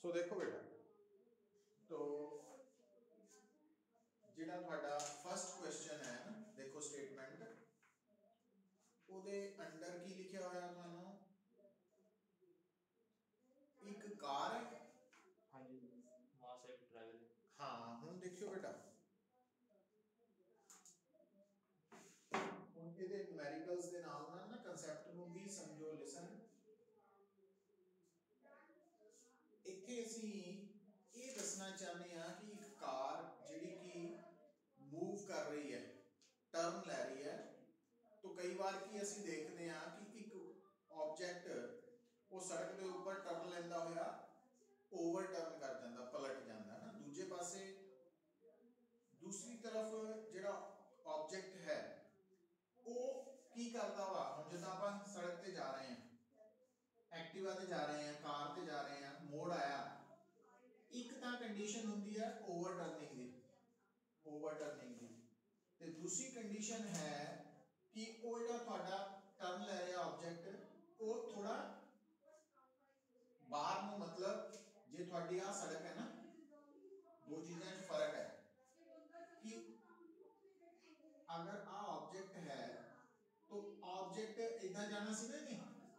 सो देखो बेटा, तो जिहड़ा तुहाडा फर्स्ट क्वेश्चन है ना, देखो स्टेटमेंट ਉਹਦੇ अंडर की लिखिया होया तुहानू एक कार है। हाँ जी, मास एंड ट्रैवल। हाँ हुण देखियो बेटा, हुण इहदे न्यूमेरिकल्स दे नाल नाल ना कंसैप्ट नू भी समझो। लिसन, इत्थे असीं ये दसना चाहते हैं कि एक कार जिहड़ी कि मूव कर रही है, टर्न लै रही है, तो कई बार की असीं देखते हैं कि एक ऑब्जेक्ट वो सड़क के ऊपर टर्न लैंदा होया ओवर टर्न कर जाता, पलट जाता है ना दूजे पासे। दूसरी तरफ जिहड़ा ऑब्जेक्ट है वो की करता वा, हुण जिद्दां आपां सड़क ते जा रहे हैं, एक्टिवा ते जा रहे हैं, कार ते जा रहे हैं, मोड़ आया, एक तां कंडीशन हुंदी है ओवर टर्निंग दी, ओवर टर्निंग दी, ते दूसरी कंडीशन है कि वो जिहड़ा तुहाडा टर्न ले रहा ऑब्जेक्ट वो थोड़ा बाहर नूं, मतलब जे तुहाडी आ सड़क है ना, दो चीज़ों में फर्क है कि अगर आ ऑब्जेक्ट है तो ऑब्जेक्ट इधर जाना सी ना, नहीं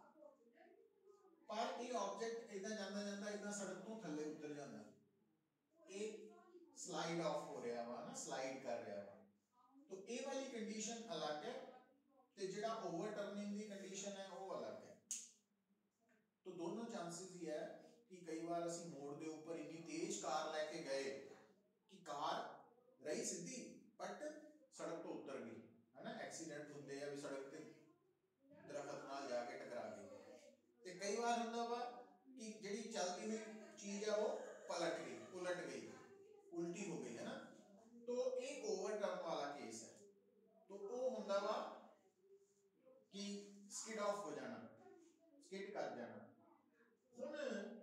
पर ये ऑब्जेक्ट इधर जाता जाता इधर सड़क तो थल्ले उतर जाता, ये स्लाइड ऑफ हो रहा वा ना, स्लाइड कर रहा वा, तो ये वाली कंडीशन अलग है, ते जिहड़ा ओवर टर्निंग दी कंडीशन है वो अलग है। तो दोनों चांसेस ही है कि कई बार असी मोड़ के ऊपर इतनी तेज कार लैके गए कि कार रही सीधी बट सड़क तो उतर गई, है ना। एक्सीडेंट होंगे या भी सड़क ते दरखत नाल जाके टकरा गई, ते कई बार होंदा वा कि जिहड़ी चलती हुई चीज है वो पलट गई, उलट गई, उल्टी हो गई, है ना। तो एक ओवर टर्न वाला केस है, तो वो होंदा वा कि स्किड ऑफ हो जाना, स्किड कर जाना। हुण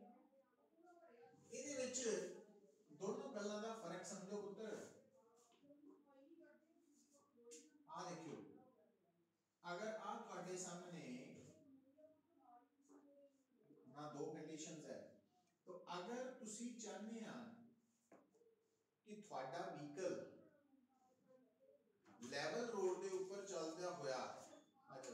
इहदे विच दोनों गल्लां दा फर्क समझो पुत्तर। आ देखियो, अगर आ तुहाडे सामने ना दो कंडीशंस है, तो अगर तुसी चाहते हैं कि तुहाडा व्हीकल लेवल रोड के ऊपर चलदा होया, अगर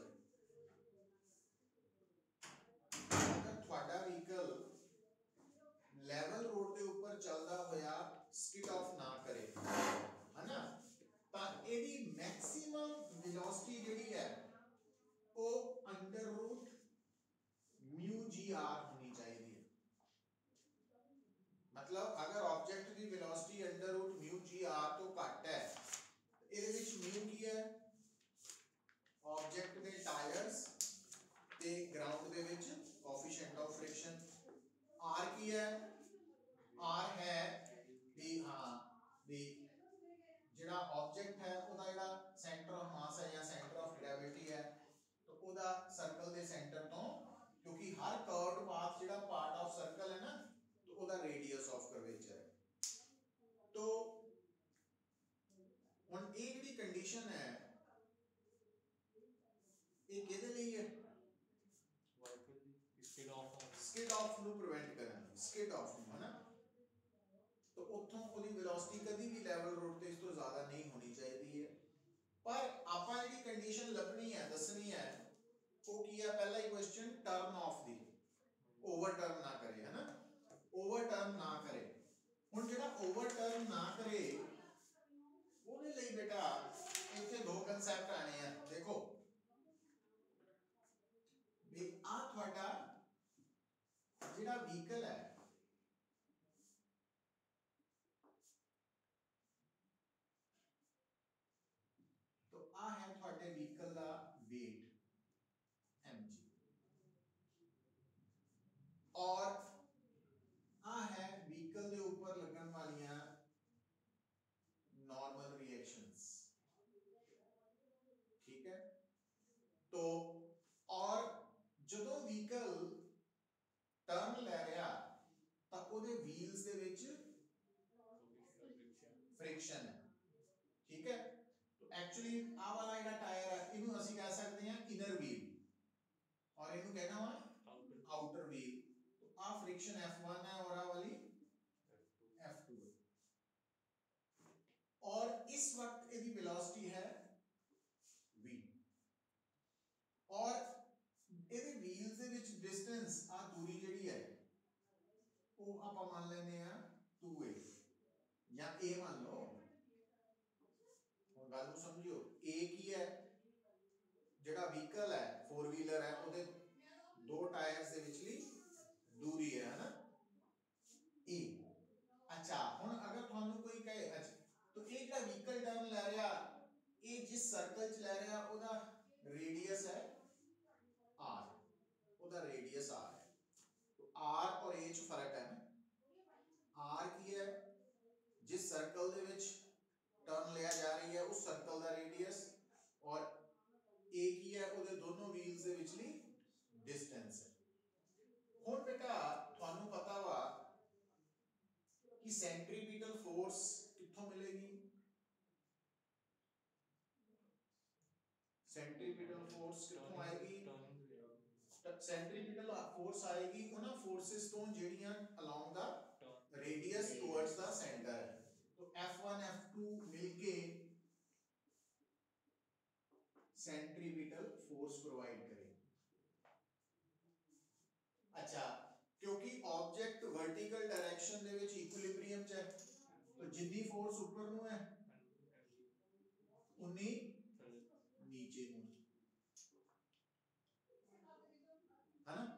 तुहाडा व्हीकल लेवल रोड के ऊपर चलदा होया स्किड ऑफ ना करे, है ना, तां एदी मैक्सिमम वेलोसिटी जिहड़ी है वो under root mu G R होनी चाहिए। मतलब अगर ऑब्जेक्ट की velocity under root mu G R तो घट है, ਇਹਦੇ ਵਿੱਚ म्यू की है ऑब्जेक्ट के टायर्स ते ग्राउंड ਦੇ ਵਿੱਚ कोएफिशिएंट ऑफ फ्रिक्शन, आर की है, आर है भी, हाँ भी जिहड़ा ऑब्जेक्ट है ਉਹਦਾ ਜਿਹੜਾ सेंटर ऑफ मास है या सेंटर ऑफ ग्रेविटी है, तो ਉਹਦਾ सर्कल के सेंटर तो, क्योंकि हर कर्व्ड पाथ जिहड़ा पार्ट ऑफ सर्कल है ना, तो ਉਹਦਾ रेडियस ऑफ कर्वेचर है। तो हुण ये जिहड़ी कंडीशन है ये किहदे लई है, स्किड ऑफ ਨੂੰ प्रिवेंट करन, स्किड ऑफ ਨੂੰ, है ना। तो उत्थों ਉਹਦੀ वेलोसिटी कभी भी लेवल रोड ਤੇ ਇਸ ਤੋਂ ਜ਼ਿਆਦਾ नहीं होनी चाहिए है। पर ਆਪਾਂ ਜਿਹੜੀ कंडीशन ਲੱਭਣੀ है, दसनी है, वो की है पहला ही क्वेश्चन टर्न ऑफ दी, ओवर टर्न ना करे, है ना, ओवर टर्न ना करे। हुण ਜਿਹੜਾ ओवर टर्न ना करे ਉਹਦੇ ਲਈ बेटा ਇੱਥੇ दो कंसेप्ट आने हैं। देखो भी आ ਤੁਹਾਡਾ ਜਿਹੜਾ व्हीकल है, तो आ है ਤੁਹਾਡੇ व्हीकल का वेट mg, और आ है व्हीकल के ऊपर लगन वालियां नॉर्मल रिएक्शंस, ठीक है। तो और जदों व्हीकल टर्न ले रहा तो ਉਹਦੇ व्हील्स ਦੇ ਵਿੱਚ फ्रिक्शन है, ठीक है। तो एक्चुअली आ वाला ਜਿਹੜਾ टायर है ਇਹਨੂੰ ਅਸੀਂ कह सकते हैं इनर व्हील और ਇਹਨੂੰ कहना वा आउटर व्हील। तो आ फ्रिक्शन है F1 है और आ वाली F2 F2 है। और इस वक्त ਇਹਦੀ वेलोसिटी है v और ਇਹਦੇ व्हील्स ਦੇ ਵਿੱਚ डिस्टेंस आ दूरी ਜਿਹੜੀ है ਉਹ ਆਪਾਂ ਮੰਨ ਲੈਨੇ ਆ 2a ਜਾਂ a ਮੰਨ ਲਓ। ਹੁਣ ਗੱਲ ਨੂੰ ਸਮਝਿਓ a ਕੀ ਹੈ ਜਿਹੜਾ ਵਹੀਕਲ ਹੈ 4 ਵੀਲਰ ਹੈ ਉਹਦੇ ਦੋ ਟਾਇਰਸ ਦੇ ਵਿਚਲੀ दूरी है ना ए। अच्छा हुन अगर थानू कोई कहे अच्छा तो ये जेड़ा व्हीकल टर्न ले रहा ये जिस सर्कल च ले रहा ओदा रेडियस है r, ओदा रेडियस r है। तो r और a च फर्क है ना। r की है जिस सर्कल दे विच टर्न लिया जा रही है उस सर्कल दा रेडियस और a की है ओदे दोनों व्हील्स दे विचली डिस्टेंस है। हुन बेटा थानू पता वा कि सेंट्रीपिटल फोर्स कित्थों मिलेगी। सेंट्रीपिटल फोर्स कित्थों आएगी। सेंट्रीपिटल फोर्स आएगी उन्हां फोर्सेस तो जेड़ियां along the radius towards the centre है। तो F1 F2 मिलके सेंट्रीपिटल फोर्स प्रोवाइड करेगी। अच्छा क्योंकि ऑब्जेक्ट वर्टिकल डायरेक्शन दे विच इक्विलिब्रियम च है तो जितनी फोर्स ऊपर नु है उन्नी नीचे नु है ना।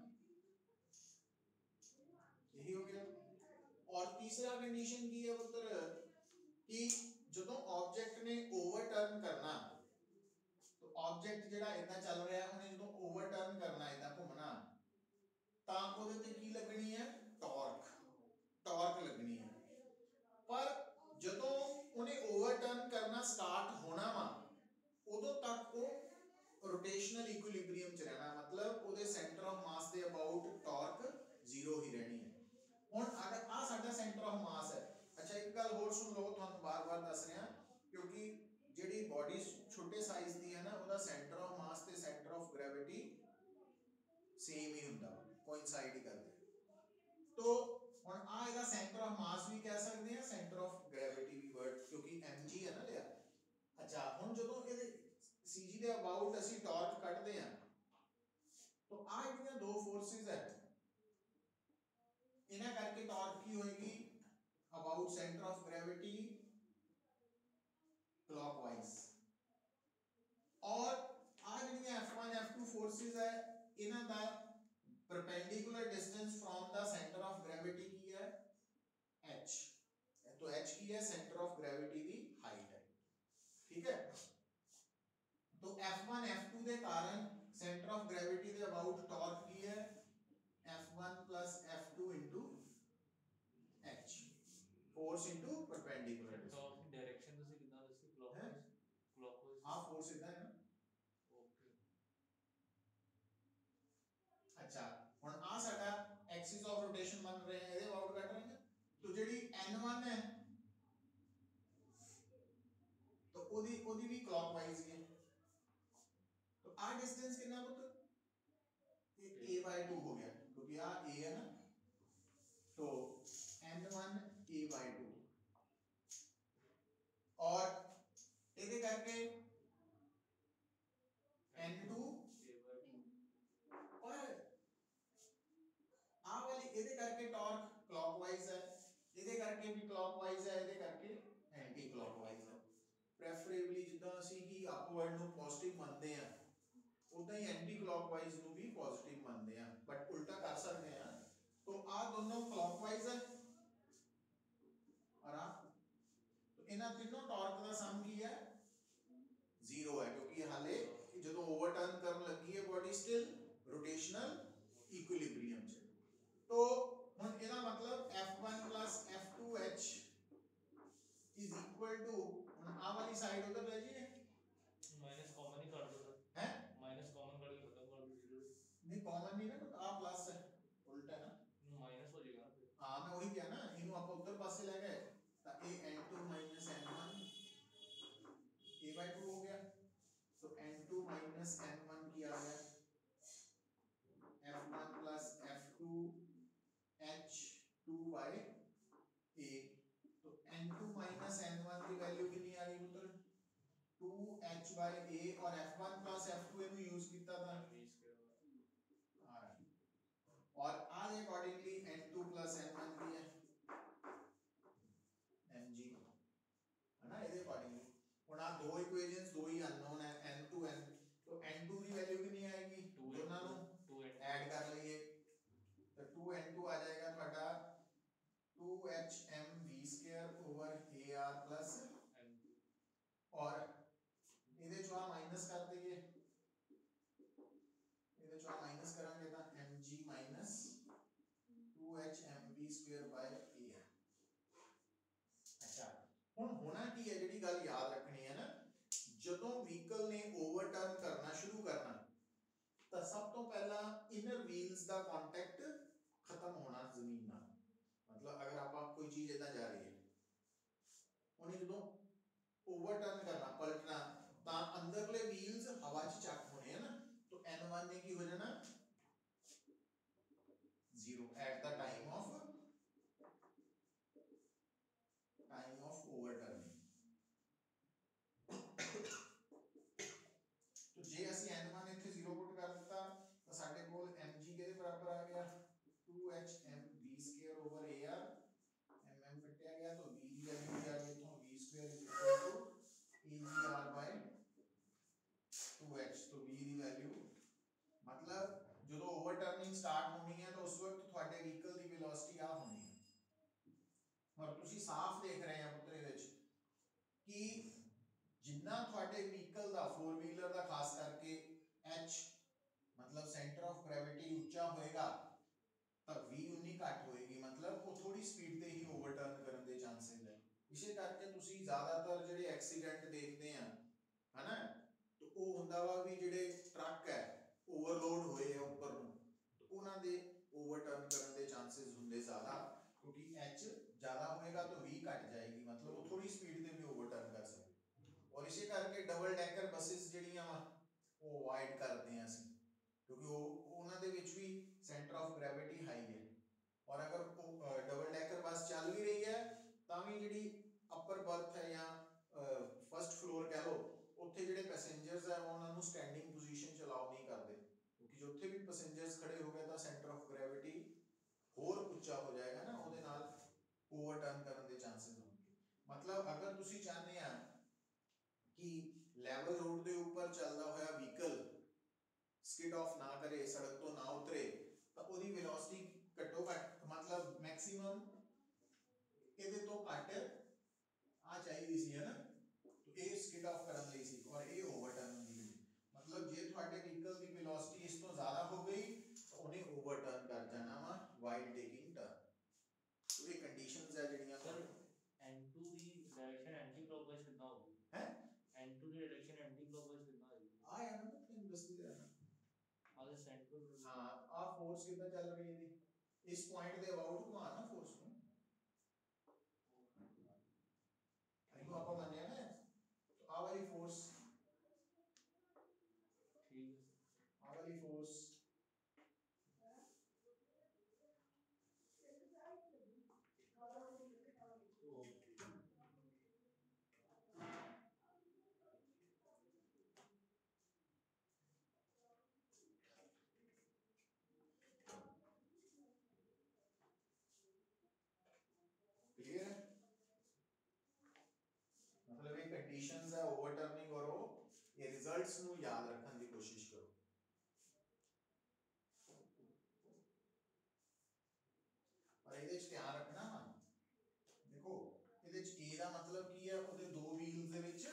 यही हो गया। और तीसरा कंडीशन की है पुत्र कि जदों ऑब्जेक्ट ने ओवरटर्न करना तो ऑब्जेक्ट जेड़ा इतना चल रहा है उन्हें जदों ओवरटर्न करना इतना घूमना तां ओदे ते की लगनी है टॉर्क, टॉर्क लगनी है। पर जदों उन्हें ओवरटर्न करना स्टार्ट होना वा उदों तक वो रोटेशनल इक्विलिब्रियम च रहना मतलब ओदे सेंटर ऑफ मास दे अबाउट टॉर्क जीरो ही रहनी है। हुन अगर आ साडा सेंटर ऑफ मास है। अच्छा एक गल होर सुन लो तुहानू बार-बार दस रहा क्योंकि जेडी बॉडी छोटे साइज दी है ना ओदा सेंटर ऑफ मास ते सेंटर ऑफ ग्रेविटी सेम ही हुंदा कोइंसाइड ही करदे। तो हुन आ इहदा सेंटर ऑफ मास भी कह सकते हैं सेंटर ऑफ ग्रेविटी भी वर्ड क्योंकि mg है ना लिया। अच्छा हुन जदों इहदे cg दे अबाउट ਅਸੀਂ टॉर्क ਕੱਢਦੇ हैं तो आ ਜਿਹੜੀਆਂ दो फोर्सेस है इन्हां करके टॉर्क की होएगी about centre of gravity clockwise. और आ ਜਿਹੜੀਆਂ F1 F2 फोर्सेस है इन्हां दा perpendicular distance from the centre of gravity की है h। तो h की है सेंटर ऑफ ग्रेविटी की हाइट है। ठीक है तो F1 F2 के कारण सेंटर ऑफ ग्रेविटी के अबाउट टॉर्क की है F1 plus F2 into h force into perpendicular torque की डायरेक्शन ਤੁਸੀਂ ਕਿਦਾਂ ਦੱਸੀ क्लॉकवाइज क्लॉकवाइज हां फोर्स इधर है ना। ओके अच्छा हुन आ साडा एक्सिस ऑफ रोटेशन बन रहे हैं ਇਹਦੇ अबाउट ਕੱਢ ਰਹੇ हैं तो जेडी n1 है तो ओदी भी क्लॉकवाइज है। तो आ डिस्टेंस कितना पुत्र ये a/2 हो गया क्योंकि आ a है ना तो n1 a/2 और ਇਹਦੇ करके n2 और आ वाली ਇਹਦੇ करके टॉर्क क्लॉकवाइज है ਇਹਦੇ करके भी क्लॉकवाइज है ਇਹਦੇ करके एंटी क्लॉकवाइज है। प्रेफरेबली जिद्दां ਅਸੀਂ ही अपवर्ड ਨੂੰ पॉजिटिव ਮੰਨਦੇ ਆ उदा ही एंटी क्लॉकवाइज ਨੂੰ भी पॉजिटिव ਮੰਨਦੇ ਆ बट उल्टा कर सकते हैं। तो आ दोनों क्लॉकवाइज है और आ तो इन्हां तीनों टॉर्क का सम की है जीरो है क्योंकि हाले जो ओवरटर्न करन लगी है बॉडी स्टिल रोटेशनल इक्विलिब्रियम च। तो हुन इहदा मतलब F1 plus F2h is equal to हुन आ वाली साइड उधर रह जी माइनस कॉमन ही कर दो सर है माइनस कॉमन करके खत्म कर दो जीरो नहीं कॉमन नहीं ना तो आ प्लस है उल्टा है ना माइनस हो जाएगा ना फिर। हां मैं वही किया ना इनु आप उधर पासे ले गए तो a n2 n1 a/2 हो गया तो n2 n1 की आ गया F1 plus F2 h bye ए। तो n2 माइनस n1 की वैल्यू कितनी आ गई पुत्र 2h बाय a और f1 प्लस f2 ਇਹਨੂੰ ਯੂਜ਼ ਕੀਤਾ था आ रहा और आज अकॉर्डिंगली n2 प्लस n1 की है mg है ना ਇਹਦੇ अकॉर्डिंगली ਹੁਣ ਆ ਦੋ ਇਕੁਏਸ਼ਨਸ ਦੋ ਹੀ ਅਨਨੋਨ ਹੈ n2 n तो n2 ਦੀ ਵੈल्यू ਕਿੰਨੀ ਆਏਗੀ ਦੋਨਾਂ ਨੂੰ ऐड कर लइए तो 2n2 आ जाएगा ਤੁਹਾਡਾ 2hmv² ओवर ar प्लस और ਇਹਦੇ ਚੋਂ ਆ ਮਾਈਨਸ ਕਰ ਦਈਏ ਇਹਦੇ ਚੋਂ ਆ ਮਾਈਨਸ ਕਰਾਂਗੇ ਤਾਂ mg minus 2hmv² bye ar। अच्छा ਹੁਣ ਹੋਣਾ ਕੀ ਹੈ ਜਿਹੜੀ ਗੱਲ ਯਾਦ ਰੱਖਣੀ ਹੈ ਨਾ ਜਦੋਂ ਵਹੀਕਲ ਨੇ ਓਵਰਟਰਨ ਕਰਨਾ ਸ਼ੁਰੂ ਕਰਨਾ ਤਾਂ ਸਭ ਤੋਂ ਪਹਿਲਾਂ ਇਨਰ ਵੀਲਸ ਦਾ ਕੰਟੈਕਟ ਖਤਮ ਹੋਣਾ ਜ਼ਮੀਨ ਨਾਲ मतलब अगर आप कोई चीज इतना जा रही है उन्हें जो ओवरटर्न करना पलटना ता अंदरले व्हील्स हवा च चक होने हैं ना तो n1 ने की हो जाना 0 at the time of overturning. तो जे ਅਸੀਂ n1 ਇੱਥੇ 0 ਪੁੱਟ ਕਰ ਦਿੱਤਾ ਤਾਂ ਸਾਡੇ ਕੋਲ mg ਕਿਹਦੇ ਬਰਾਬਰ ਆ ਗਿਆ 2hmv² ओवर ar mm कटिया गया तो v की वैल्यू आ गई तो v² agr बाय 2h तो v की वैल्यू मतलब जो ओवरटर्निंग स्टार्ट होनी है तो उस वक्त ਤੁਹਾਡੇ व्हीकल ਦੀ वेलोसिटी आ होनी है और ਤੁਸੀਂ साफ देख रहे हैं ਪੁੱਤਰ ਇਹਦੇ ਵਿੱਚ कि जिन्ना ਤੁਹਾਡੇ व्हीकल ਦਾ 4 व्हीलर ਦਾ खास करके h मतलब सेंटर ऑफ ग्रेविटी ऊंचा होएगा ਤਾਂ v ਉਨੀ ਘੱਟ ਹੋਏਗੀ मतलब ਉਹ ਥੋੜੀ ਸਪੀਡ ਤੇ ਹੀ ਓਵਰਟਰਨ ਕਰਨ ਦੇ ਚਾਂਸਸ ਹੈ। ਇਸੇ ਕਰਕੇ ਤੁਸੀਂ ਜ਼ਿਆਦਾਤਰ ਜਿਹੜੇ ਐਕਸੀਡੈਂਟ ਦੇਖਦੇ ਆ ਹਨਾ ਤੇ ਉਹ ਹੁੰਦਾ ਵਾ ਵੀ ਜਿਹੜੇ ਟਰੱਕ ਹੈ ਓਵਰਲੋਡ ਹੋਏ ਆ ਉੱਪਰ ਨੂੰ ਤੇ ਉਹਨਾਂ ਦੇ ਓਵਰਟਰਨ ਕਰਨ ਦੇ ਚਾਂਸਸ ਹੁੰਦੇ ਜ਼ਿਆਦਾ क्योंकि h ज्यादा होएगा तो v घट जाएगी मतलब वो थोड़ी स्पीड ਤੇ ਵੀ ਓਵਰਟਰਨ ਕਰ ਸਕਦੇ और इसे करके डबल डेकर बसेस ਜਿਹੜੀਆਂ ਵਾ ਉਹ ਅਵੋਇਡ ਕਰਦੇ ਆ ਅਸੀਂ क्योंकि वो ਉਹਨਾਂ ਦੇ ਵਿੱਚ ਵੀ सेंटर ऑफ ग्रेविटी हाई है और अगर डबल डेकर बस चल भी रही है ਤਾਂ ਵੀ ਜਿਹੜੀ अपर बर्थ है या फर्स्ट फ्लोर कह लो ਉੱਥੇ ਜਿਹੜੇ ਪੈਸੇंजर्स है ਉਹਨਾਂ ਨੂੰ ਸਟੈਂਡਿੰਗ ਪੋਜੀਸ਼ਨ ਚ ਅਲਾਉ ਨਹੀਂ ਕਰਦੇ क्योंकि जो ਉੱਥੇ ਵੀ ਪੈਸੇंजर्स खड़े हो गए ਤਾਂ सेंटर ऑफ ग्रेविटी ਹੋਰ ਉੱਚਾ ਹੋ ਜਾਏਗਾ ਨਾ ਉਹਦੇ ਨਾਲ ओवरटर्न ਕਰਨ ਦੇ ਚਾਂਸਸ ਹੋਣਗੇ। मतलब अगर ਤੁਸੀਂ ਚਾਹਦੇ ਆ कि लेवल रोड ਦੇ ਉੱਪਰ ਚੱਲਦਾ ਹੋਇਆ व्हीकल स्किड ऑफ ना करे सड़क तो ना उतरे तो ਉਹਦੀ वेलोसिटी ਘੱਟੋ ਘੱਟ मतलब मैक्सिमम ਇਹਦੇ ਤੋਂ ਘੱਟ ਆ ਚਾਹੀਦੀ ਸੀ ਹੈ ਨਾ तो ਇਹ स्किड ऑफ ਕਰਨ ਲਈ ਸੀ और ਇਹ ओवरटर्न ਹੁੰਦੀ ਹੈ मतलब ਜੇ ਤੁਹਾਡੇ व्हीकल ਦੀ वेलोसिटी ਇਸ ਤੋਂ ਜ਼ਿਆਦਾ ਹੋ ਗਈ तो ਉਹਨੇ ओवरटर्न ਕਰ ਜਾਣਾ ਵਾ while taking turn। तो ये कंडीशंस है ਜਿਹੜੀਆਂ सर n2 ਦੀ ਡਾਇਰੈਕਸ਼ਨ ਐਂਟੀ ਕਲੌਕਵਾਈਜ਼ ਕਿੱਦਾਂ ਹੋਊਗੀ ਹੈ n2 ਦੀ ਡਾਇਰੈਕਸ਼ਨ ਐਂਟੀ ਕਲੌਕਵਾਈਜ਼ ਕਿੱਦਾਂ ਹੋਏਗੀ ਆ ਯਾਰ ਮੈਂ ਤੈਨੂੰ ਦੱਸਦੀ ਰਹਿਣਾ ਆਦੇ ਸੈਂਟਰ ਹਾਂ ਆ ਫੋਰਸ ਕਿੱਦਾਂ ਚੱਲ ਰਹੀ ਹੈ ਇਹਦੀ ਇਸ ਪੁਆਇੰਟ ਦੇ ਅਬਾਊਟ ਘੁਮਾਣਾ ਫੋਰਸ ਨੂੰ ਇਹਨੂੰ ਆਪਾਂ ਮੰਨਿਆ ਨਾ तो आ वाली फोर्स ठीक है आ वाली फोर्स क्लियर है मतलब ये कंडीशंस है ओवरटर्निंग और वो ये रिजल्ट्स नु याद रखने की कोशिश करो। और ਇਹਦੇ ਚ ਧਿਆਨ ਰੱਖਣਾ ਵਾ देखो ਇਹਦੇ ਚ a ਦਾ मतलब ਕੀ ਹੈ ਉਹਦੇ ਦੋ ਵੀਲਸ ਦੇ ਵਿੱਚ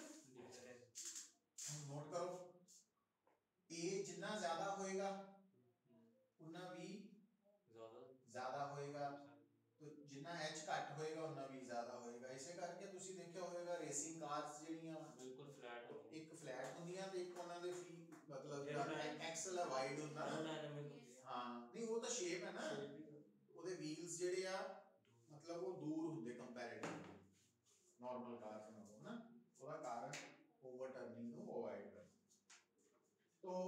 ਨੋਟ ਕਰੋ a ਜਿੰਨਾ ਜ਼ਿਆਦਾ ਹੋਏਗਾ उतना भी ज्यादा होएगा तो जिन्ना h घट होएगा उतना भी ज्यादा होएगा। इसे करके ਤੁਸੀਂ ਦੇਖਿਆ ਹੋਵੇਗਾ ਰੇਸਿੰਗ ਕਾਰਸ ਜਿਹੜੀਆਂ ਬਿਲਕੁਲ ਫਲੈਟ ਇੱਕ ਫਲੈਟ ਹੁੰਦੀਆਂ ਤੇ ਇੱਕ ਉਹਨਾਂ ਦੇ ਮਤਲਬ ਐਕਸਲ ਵਾਈਡ ਹੁੰਦਾ ਨਾ ਹਾਂ ਨਹੀਂ ਉਹ ਤਾਂ ਸ਼ੇਪ ਹੈ ਨਾ ਉਹਦੇ ਵੀਲਸ ਜਿਹੜੇ ਆ मतलब वो दूर ਹੁੰਦੇ ਕੰਪੈਰੀਟਿਵਲੀ ਨਾਰਮਲ ਕਾਰ ਨਾਲੋਂ ਨਾ ਉਹਦਾ ਕਾਰਨ ਓਵਰਟਰਨਿੰਗ ਨੂੰ ਅਵੋਇਡ ਕਰਨਾ। तो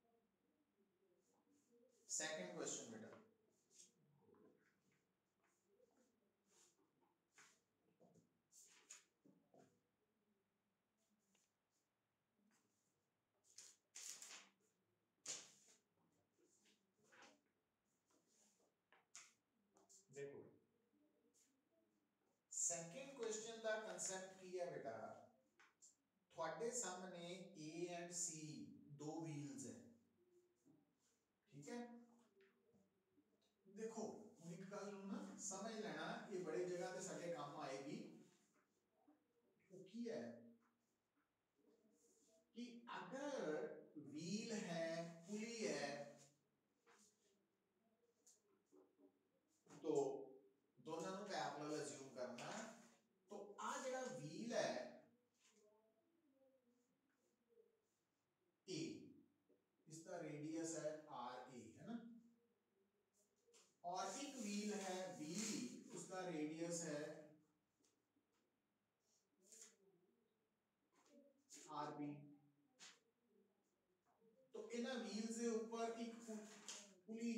सेकंड क्वेश्चन बेटा है बेटा, थोड़े सामने ए एंड सी दो व्हील्स है, ठीक है। देखो हम एक गल ना समझ लेना, ये बड़ी जगह ते साडे काम आएगी। वो की है कि अगर व्हील है, पुली है, तो दोनों को पैरेलल अज्यूम करना। तो आ जेड़ा व्हील है ए, इसका रेडियस है आर ए, है ना, और एक व्हील है बी, उसका रेडियस है आर बी। तो इन्हां व्हील्स के ऊपर एक पुली,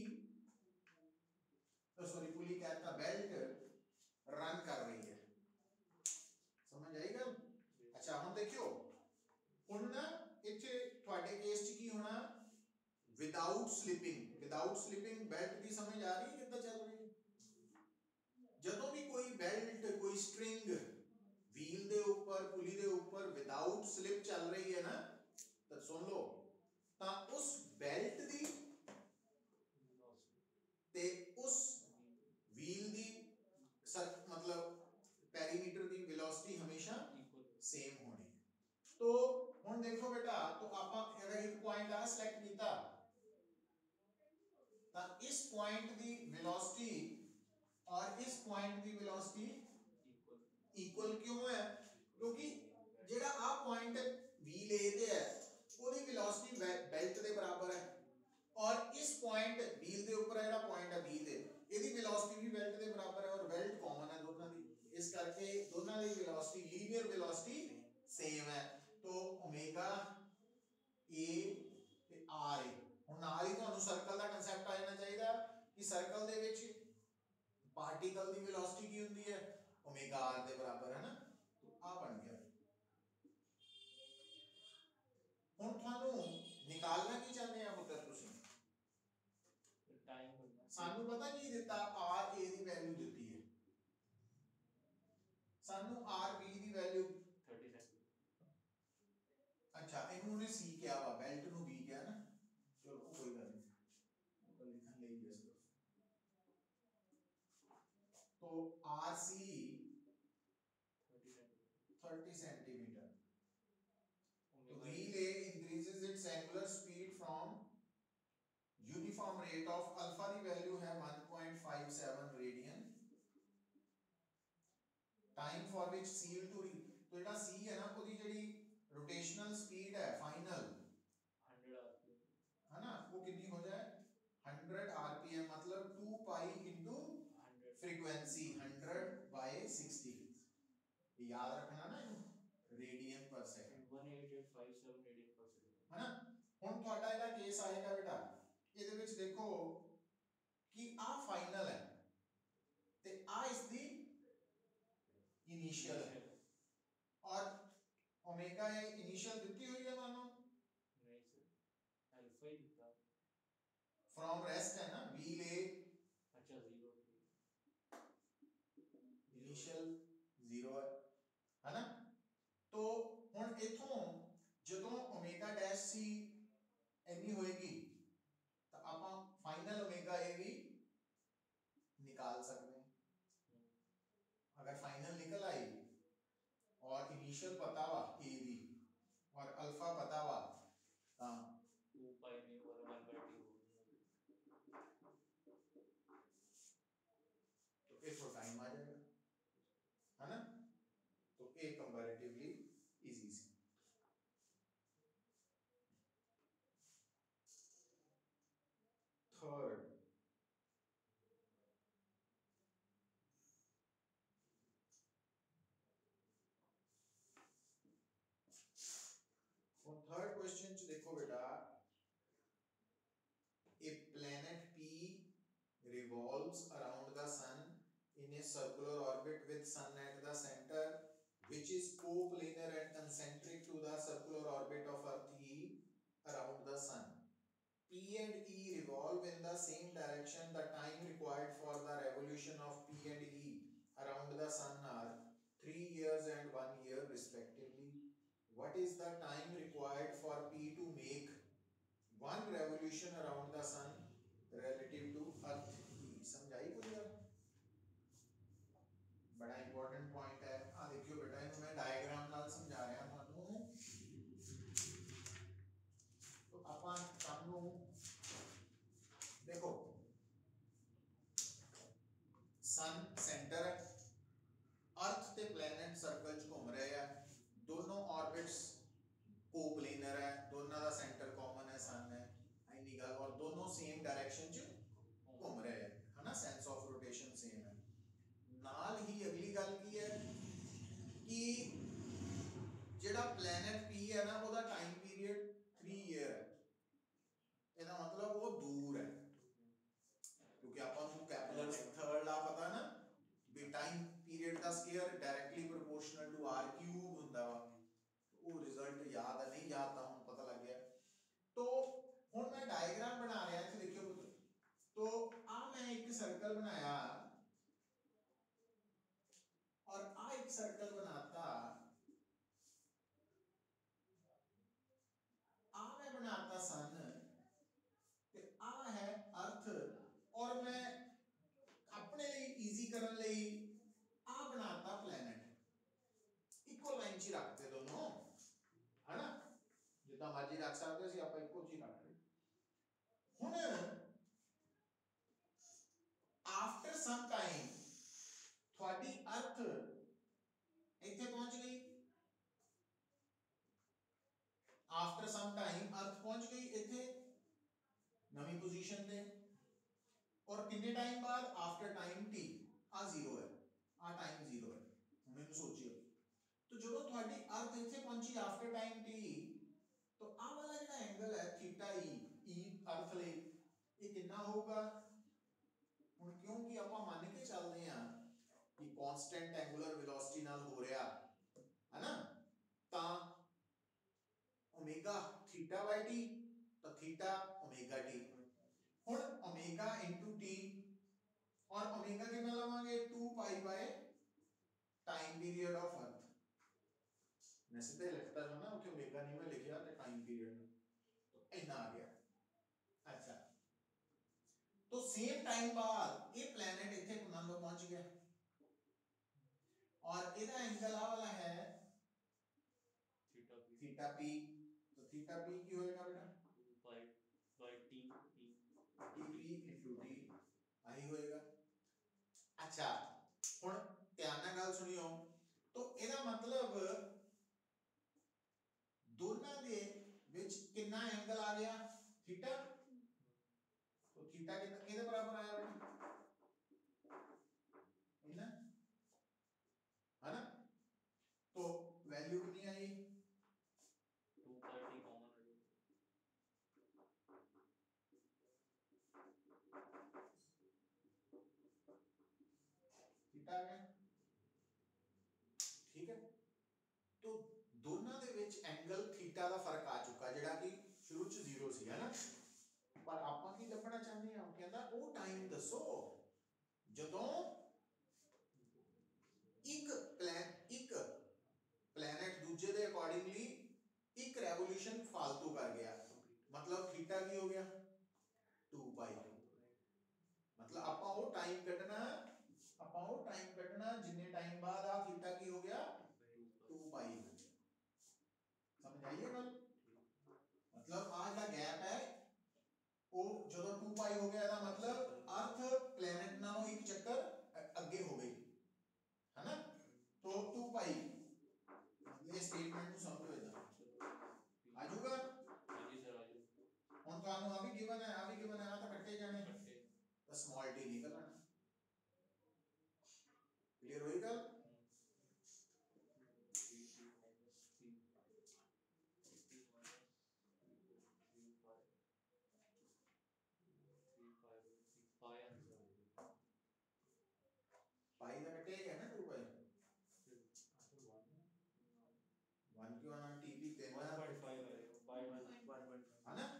सॉरी पुली कहता बेल्ट रन कर रही है, समझ आई गल। अच्छा हम देखियो हुण ना इत्थे तुहाडे केस च की होना, विदाउट स्लिपिंग बेल्ट की समझ आ रही है कितना चल रही है। जदों भी कोई बेल्ट कोई स्ट्रिंग व्हील दे ऊपर पुली दे ऊपर विदाउट स्लिप चल रही है ना, तो सुन लो, ता उस बेल्ट दी ते उस व्हील दी मतलब पेरीमीटर की वेलोसिटी हमेशा सेम होनी है। तो हुण देखो बेटा, तो आपां अगर एक पॉइंट आ सिलेक्ट कीता, ता इस पॉइंट दी वेलोसिटी और इस पॉइंट दी वेलोसिटी इक्वल क्यों है? क्योंकि जेड़ा आ पॉइंट व्हील ए ते है ओदी वेलोसिटी बेल्ट दे बराबर है, और इस पॉइंट व्हील दे ऊपर जेड़ा पॉइंट है बी दे, इहदी वेलोसिटी भी बेल्ट दे बराबर है, और बेल्ट कॉमन है दोनों दी, इस करके दोनों दी वेलोसिटी लीनियर वेलोसिटी सेम है। तो ओमेगा ए ते आर ए। हुण नाल ही तुहानू सर्कल दा कांसेप्ट आ जाना चाहिए कि सर्कल दे विच पार्टिकल दी वेलोसिटी की हुंदी है, ओमेगा आर दे बराबर, है ना। तो आ बन गया। हुण तुहानू निकालना की चाहते हैं पुत्र तुसीं? टाइम करना, सानू पता की दिता, आर ए दी वैल्यू दिती है, सानू आर बी दी वैल्यू 30 सेकंड। अच्छा इनू ने सी क्या वा, बेल्ट नु बी क्या ना, चलो कोई गल नहीं, वो लिखन ले ही है सिर्फ। तो आर सी 30 सेंटीमीटर। तो wheel A increases its angular speed from uniform rate of alpha की वैल्यू है 1.57 radian, time for which seal to तो जेड़ा c है ना ओदी जेड़ी रोटेशनल स्पीड है फाइनल 100 आरपीएम, है ना, वो कितनी हो जाए 100 आरपीएम, मतलब 2 पाई इनटू 100 फ्रीक्वेंसी 100 बाय 60, याद रखना ना, रेडियन पर सेकंड, 18857 रेडियन पर सेकंड, है ना। हुण तुहाडा जेड़ा केस आएगा बेटा, ਇਹਦੇ ਵਿੱਚ देखो कि आ फाइनल है ते आ इसदी इनिशियल है, और ओमेगा ए इनिशियल दिती हुई है मानो, नहीं सर अल्फा ही दिखता, फ्रॉम रेस्ट है ना, व्हील ए अच्छा 0 इनिशियल 0 है ना। तो हुण इथों जदों ओमेगा डैश सी इन्नी होएगी तो आपां फाइनल ओमेगा ए भी निकाल सकते हैं। अगर फाइनल निकल आई और इनिशियल पता वा ए दी और अल्फा पता वा, हाँ 2 पाई में और 1/2 तो इसको टाइम आ जाएगा, है ना। तो ए कंपैरेटिवली इजी सी। थर्ड, और थर्ड क्वेश्चन च देखो बेटा, a planet P revolves around the sun in a circular orbit with sun at the center, which is coplanar and concentric to the circular orbit of Earth E around the sun. P and E revolve in the same direction. The time required for the revolution of P and E around the sun are 3 years and 1 year what is the time required for P to make one revolution around the sun relative to earth E? समझाई पूरी बात? बड़ा important point है। आ देखियो बेटा, इन्हें मैं diagram नाल समझा रहा थानू। तो अपन सानू देखो, सन सेंटर है, अर्थ ते प्लैनेट सर्कल च घूम रहे हैं, दोनों ऑर्बिट्स कोप्लेनर है, दोनों का सेंटर कॉमन है, सन है, इन्नी गल, और दोनों सेम डायरेक्शन च घूम रहे हैं, है ना, सेंस ऑफ रोटेशन सेम है। नाल ही अगली गल की है कि जेड़ा प्लैनेट पी है ना, ओदा टाइम पीरियड 3 ईयर है। ਇਹਦਾ मतलब वो दूर है, क्योंकि अपन को कैपलर्स थर्ड ला पता ना भी टाइम पीरियड का square directly proportional to r cube ਹੁੰਦਾ ਵਾ। वो रिजल्ट याद है, नहीं याद था, ਹੁਣ पता लग गया। तो ਹੁਣ मैं डायग्राम बना रहा है, देखियो पुत्र। तो आ मैं एक सर्कल बनाया और आ एक सर्कल बनाता, आ मैं बनाता सन, आ है अर्थ, और मैं अपने लिए इजी करने लिए आ बनाता प्लैनेट। इक्वल लाइन च रखते दोनों, है ना, जितना मर्जी रख सकते सी, आप इक्वल च रखते। हुन आफ्टर सम टाइम थोड़ी अर्थ इत्थे पहुंच गई, आफ्टर सम टाइम अर्थ पहुंच गई इत्थे नवी पोजीशन पे, और कितने टाइम बाद? After time T. आ जीरो है, आ टाइम जीरो है। हम इन्हें सोचिए, तो जो थोड़ी अर्थ इत्थे पहुंची आफ्टर टाइम टी, तो आ वाला जो एंगल है थीटा ई अर्थ ले, ये कितना होगा? हुन क्योंकि आपां मान के चलते हैं कि कांस्टेंट एंगुलर वेलोसिटी नाल हो रहा है ना, ता ओमेगा थीटा बाय टी, तो थीटा ओमेगा टी। हुन ओमेगा इनटू टी, और ओमेगा कितना लवांगे? 2 pi by time period of Earth. मैं सीधे लिखता हूं ना, उसे ओमेगा नहीं मैं लिखा तो टाइम पीरियड में, तो इतना आ गया। अच्छा, तो सेम टाइम बाद ये प्लैनेट इथे कुनालो पहुंच गया, और ਇਹਦਾ एंगल आ वाला है थीटा पी। तो थीटा पी की होएगा बेटा? 2 pi by T TP into T आई होएगा। अच्छा, हुन ध्यान नाल गल सुनियो, तो ਇਹਦਾ मतलब दोनों दे विच कितना एंगल आ गया? थीटा। तो थीटा कितने बराबर आया बेटा? इतना, है ना, तो वैल्यू कितनी आई? 2 पाई टी कॉमन है, थीटा आ गया, ठीक है। तो दोनों दे विच एंगल थीटा का फर्क आ चुका, जेड़ा कि शुरू च जीरो सी, है ना, पर आपां की लभना चाहते हैं, कहंदा वो टाइम दसो जदों एक प्लैनेट दूजे दे अकॉर्डिंगली एक रेवोल्यूशन फालतू कर गया, मतलब थीटा की हो गया 2 पाई। मतलब आपां वो टाइम कटना जिन्ने टाइम बाद आ थीटा की हो गया 2 पाई। समझ आइए गल? मतलब आज का गैप है वो जो 2 पाई हो गया, मतलब अर्थ प्लैनेट नालों एक चक्कर अगे हो गई, है ना, तो 2 पाई ये स्टेटमेंट को समझो इधर आ जाऊगा। हाँ जी सर, आ जाओ। हुन ਤੁਹਾਨੂੰ ਆ ਵੀ गिवन है आ तो कट्टे जाने, तो स्मॉल टी निकल आना। क्लियर होई गल? 3 minus 3 3 minus 3 pi 3 pi 3 pi answer हो गया। पाई का कट्टे गया ना 2 पाई, आंसर 1 क्यों आना? टीपी 3 1.5 आएगा, पाई माइनस 1.5, है ना।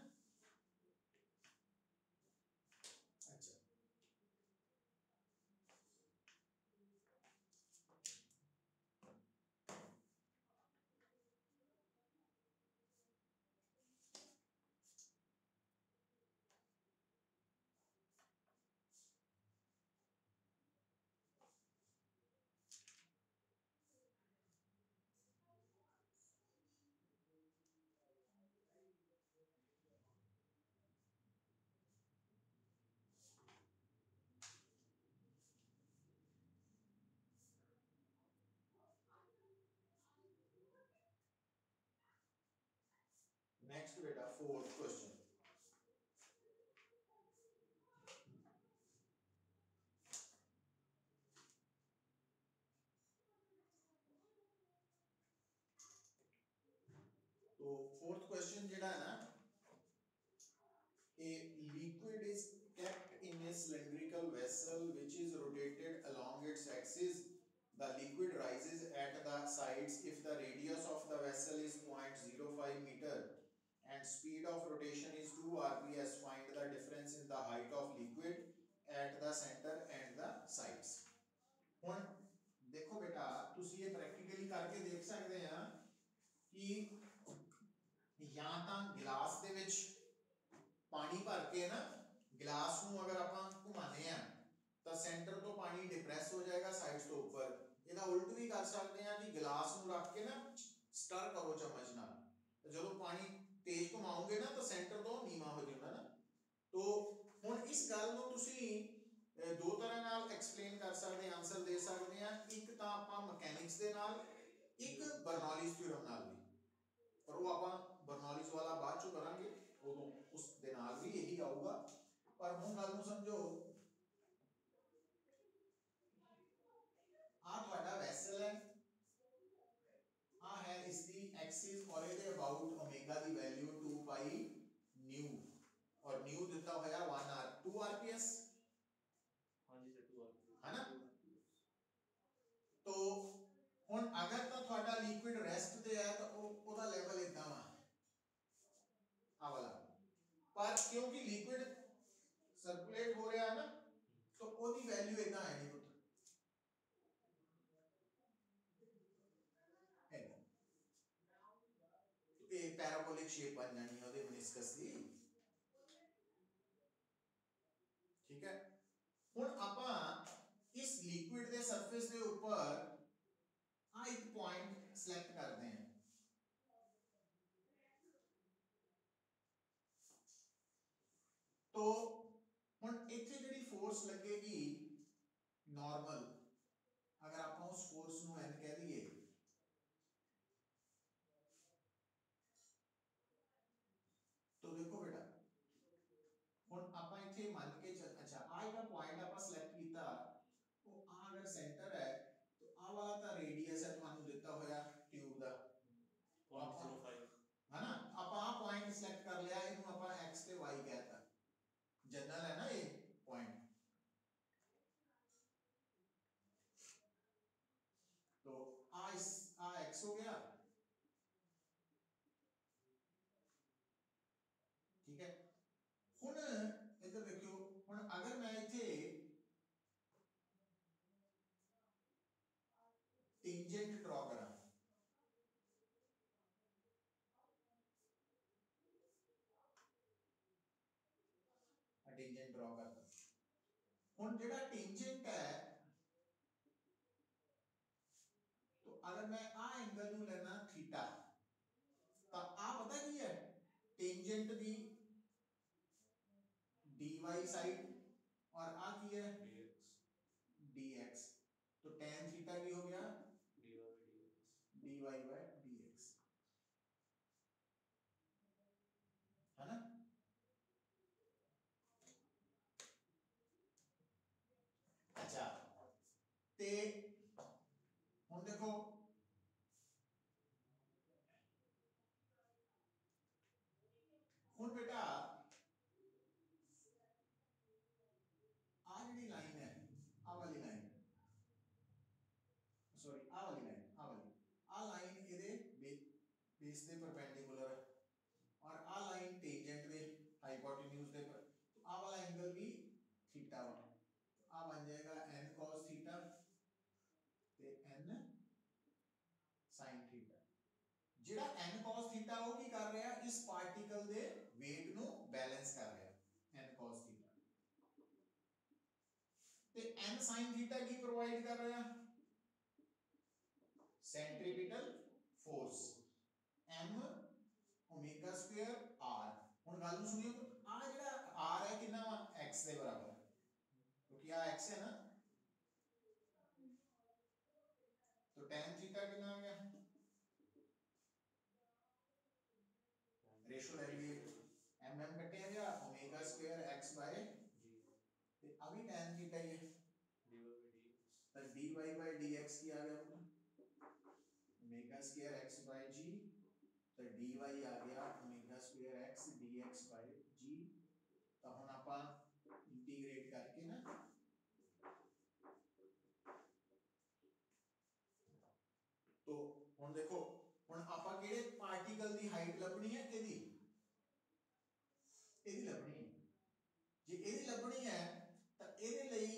अच्छा, बेटा फोर्थ क्वेश्चन, तो फोर्थ क्वेश्चन जेड़ा है ना, a liquid is kept in a cylindrical vessel which is rotated along its axis. The liquid rises at the sides if the radius of the vessel is 0.05 meter and speed of rotation is 2 rps. Find the difference in the height of liquid at the center and the sides. ਹੁਣ देखो बेटा ਤੁਸੀਂ ਇਹ practically ਕਰਕੇ ਦੇਖ ਸਕਦੇ ਆ ਕਿ ਜਾਂ ਤਾਂ ਗਿਲਾਸ ਦੇ ਵਿੱਚ पानी भर के ना गिलास ਨੂੰ अगर ਆਪਾਂ ਘੁਮਾਉਂਦੇ ਆ ਤਾਂ ਸੈਂਟਰ ਤੋਂ ਪਾਣੀ ਡਿਪਰੈਸ ਹੋ ਜਾਏਗਾ ਸਾਈਡਸ ਤੋਂ ਉੱਪਰ। ਇਹਦਾ ਉਲਟ ਵੀ ਕਰ ਸਕਦੇ ਆ ਕਿ ਗਿਲਾਸ ਨੂੰ ਰੱਖ ਕੇ ਨਾ ਸਟਰ ਕਰੋ ਚਮਚ ਨਾਲ, ਤੇ ਜਦੋਂ ਪਾਣੀ ਤੇਜ਼ ਘੁਮਾਓਗੇ ਨਾ ਤਾਂ ਸੈਂਟਰ ਤੋਂ ਨੀਵਾ ਹੋ ਜਾਂਦਾ ਨਾ। तो ਹੁਣ ਇਸ ਗੱਲ ਨੂੰ ਤੁਸੀਂ ਦੋ ਤਰ੍ਹਾਂ ਨਾਲ ਐਕਸਪਲੇਨ ਕਰ ਸਕਦੇ, ਆਨਸਰ ਦੇ ਸਕਦੇ ਆ। ਇੱਕ ਤਾਂ ਆਪਾਂ ਮਕੈਨਿਕਸ ਦੇ ਨਾਲ, ਇੱਕ ਬਰਨੌਲੀਜ਼ ਥਿਊਰਮ ਨਾਲ ਵੀ, ਪਰ ਉਹ ਆਪਾਂ ਬਰਨੌਲੀਜ਼ ਵਾਲਾ ਬਾਅਦ ਚ ਕਰਾਂਗੇ, ਉਦੋਂ ਉਸ ਦੇ ਨਾਲ ਵੀ ਇਹੀ ਆਊਗਾ। ਪਰ ਹੁਣ ਗੱਲ ਨੂੰ ਸਮਝੋ, ਆ ਤੁਹਾਡਾ ਵੈਸਲ ਹੈ, ਆ ਹੈ ਇਸ ਦੀ ਐਕਸਿਸ ਔਰ ਇਹਦੇ ਅਬਾਊਟ ਓਮੇਗਾ ਦੀ ਵੈਲਿਊ 2 ਪਾਈ ਨਿਊ, और न्यू ਦਿੱਤਾ ਹੋਇਆ 1 r 2 rps, ਹਾਂਜੀ ਸਰ 2 rps है ना। तो ਹੁਣ ਅਗਰ ਤਾਂ ਤੁਹਾਡਾ ਲਿਕੁਇਡ ਰੈਸਟ ਤੇ ਹੈ ਤਾਂ ਉਹਦਾ ਲੈਵਲ ਇਦਾਂ ਵਾ ਆ ਵਾਲਾ, ਪਰ ਕਿਉਂਕਿ ਲਿਕੁਇਡ ਸਰਕੂਲੇਟ ਹੋ ਰਿਹਾ ਹੈ ਨਾ, तो ਉਹਦੀ ਵੈਲਿਊ ਇਦਾਂ ਹੈ ਨਹੀਂ ਪੁੱਤ, ਇਹ ਪੈਰਾਬੋਲਿਕ ਸ਼ੇਪ ਬਣ ਜਾਣੀ ਹੈ ਉਹਦੇ ਮਨਿਸਕਸ ਦੀ, ठीक है। ਹੁਣ ਆਪਾਂ ਇਸ ਲਿਕੁਇਡ ਦੇ ਸਰਫੇਸ ਦੇ ਉੱਪਰ ਆ ਇੱਕ ਪੁਆਇੰਟ ਸਿਲੈਕਟ ਕਰਦੇ ਹਾਂ, तो ਹੁਣ ਇੱਥੇ ਜਿਹੜੀ ਫੋਰਸ ਲੱਗੇਗੀ ਨਾਰਮਲ, अगर ਆਪਾਂ ਉਸ ਫੋਰਸ ਨੂੰ n ਕਹਿ ਦਈਏ, तो देखो बेटा ਹੁਣ ਆਪਾਂ ਇੱਥੇ ਮੰਨ ਕੇ अच्छा ਆ ਜਿਹੜਾ ਪੁਆਇੰਟ ਆਪਾਂ ਸਿਲੈਕਟ ਕੀਤਾ, ਉਹ ਆ ਅਗਰ ਸੈਂਟਰ ਹੈ तो ਆ ਵਾਲਾ ਤਾਂ ਰੇਡੀਅਸ ਹੈ ਤੁਹਾਨੂੰ ਦਿੱਤਾ ਹੋਇਆ ਟਿਊਬ ਦਾ 0.05 है ना। ਆਪਾਂ ਆ ਪੁਆਇੰਟ ਸਿਲੈਕਟ ਕਰ ਲਿਆ, ਇਹਨੂੰ ਆਪਾਂ x ਤੇ y कहता, जनरल है ना ये पॉइंट, तो आ x हो गया, ठीक है। ਹੁਣ इधर देखियो, ਹੁਣ अगर मैं इथे टेंजेंट ड्रॉ करा, टेंजेंट ड्रॉ करता, ਹੁਣ ਜਿਹੜਾ टेंजेंट है, तो अगर मैं आ एंगल ਨੂੰ लेना थीटा, तो आ पता की है टेंजेंट दी dy साइड और आ की है dx, तो tan थीटा की हो गया dy by dx, है ना। अच्छा ते ਹੁਣ देखो ਹੁਣ बेटा आ जी लाइन है, आ वाली लाइन, सॉरी आ वाली लाइन, आ लाइन ਇਹਦੇ बेस ਦੇ परपेंडिकुलर है और आ लाइन टेंजेंट ਦੇ हाइपोटेन्यूज ਦੇ पर, तो आ वाला एंगल भी थीटा वा, आ बन जाएगा n cos थीटा ਤੇ n sin थीटा। ਜਿਹੜਾ n cos थीटा ਉਹ ਕੀ ਕਰ ਰਿਹਾ, ਇਸ ਪਾਰਟੀਕਲ ਦੇ weight ਨੂੰ ਬੈਲੈਂਸ ਕਰ ਰਿਹਾ, n cos थीटा, ਤੇ n sin थीटा की प्रोवाइड कर रहा है, centripetal force m omega square r। ਹੁਣ ਗੱਲ ਨੂੰ ਸੁਣਿਓ, ਆ ਜਿਹੜਾ r ਹੈ ਕਿੰਨਾ ਵਾ, x ਦੇ ਬਰਾਬਰ, क्योंकि आ x है ना, तो tan थीटा कितना आ गया, रेशो ले लिए mm कटिया गया omega square x by G ते अभी tan थीटा ही है dy by dx तो dy by dx की आ गया omega square x by g तो dy आ गया omega square x dx by g तो हम ਆਪਾਂ इंटीग्रेट करके ना तो ਹੁਣ देखो ਹੁਣ ਆਪਾਂ ਕਿਹੜੇ ਪਾਰਟੀਕਲ ਦੀ ਹਾਈਟ ਲੱਭਣੀ ਹੈ ਇਹਦੀ ਲੱਭਣੀ ਹੈ ਜੇ ਇਹਦੀ ਲੱਭਣੀ ਹੈ ਤਾਂ ਇਹਦੇ ਲਈ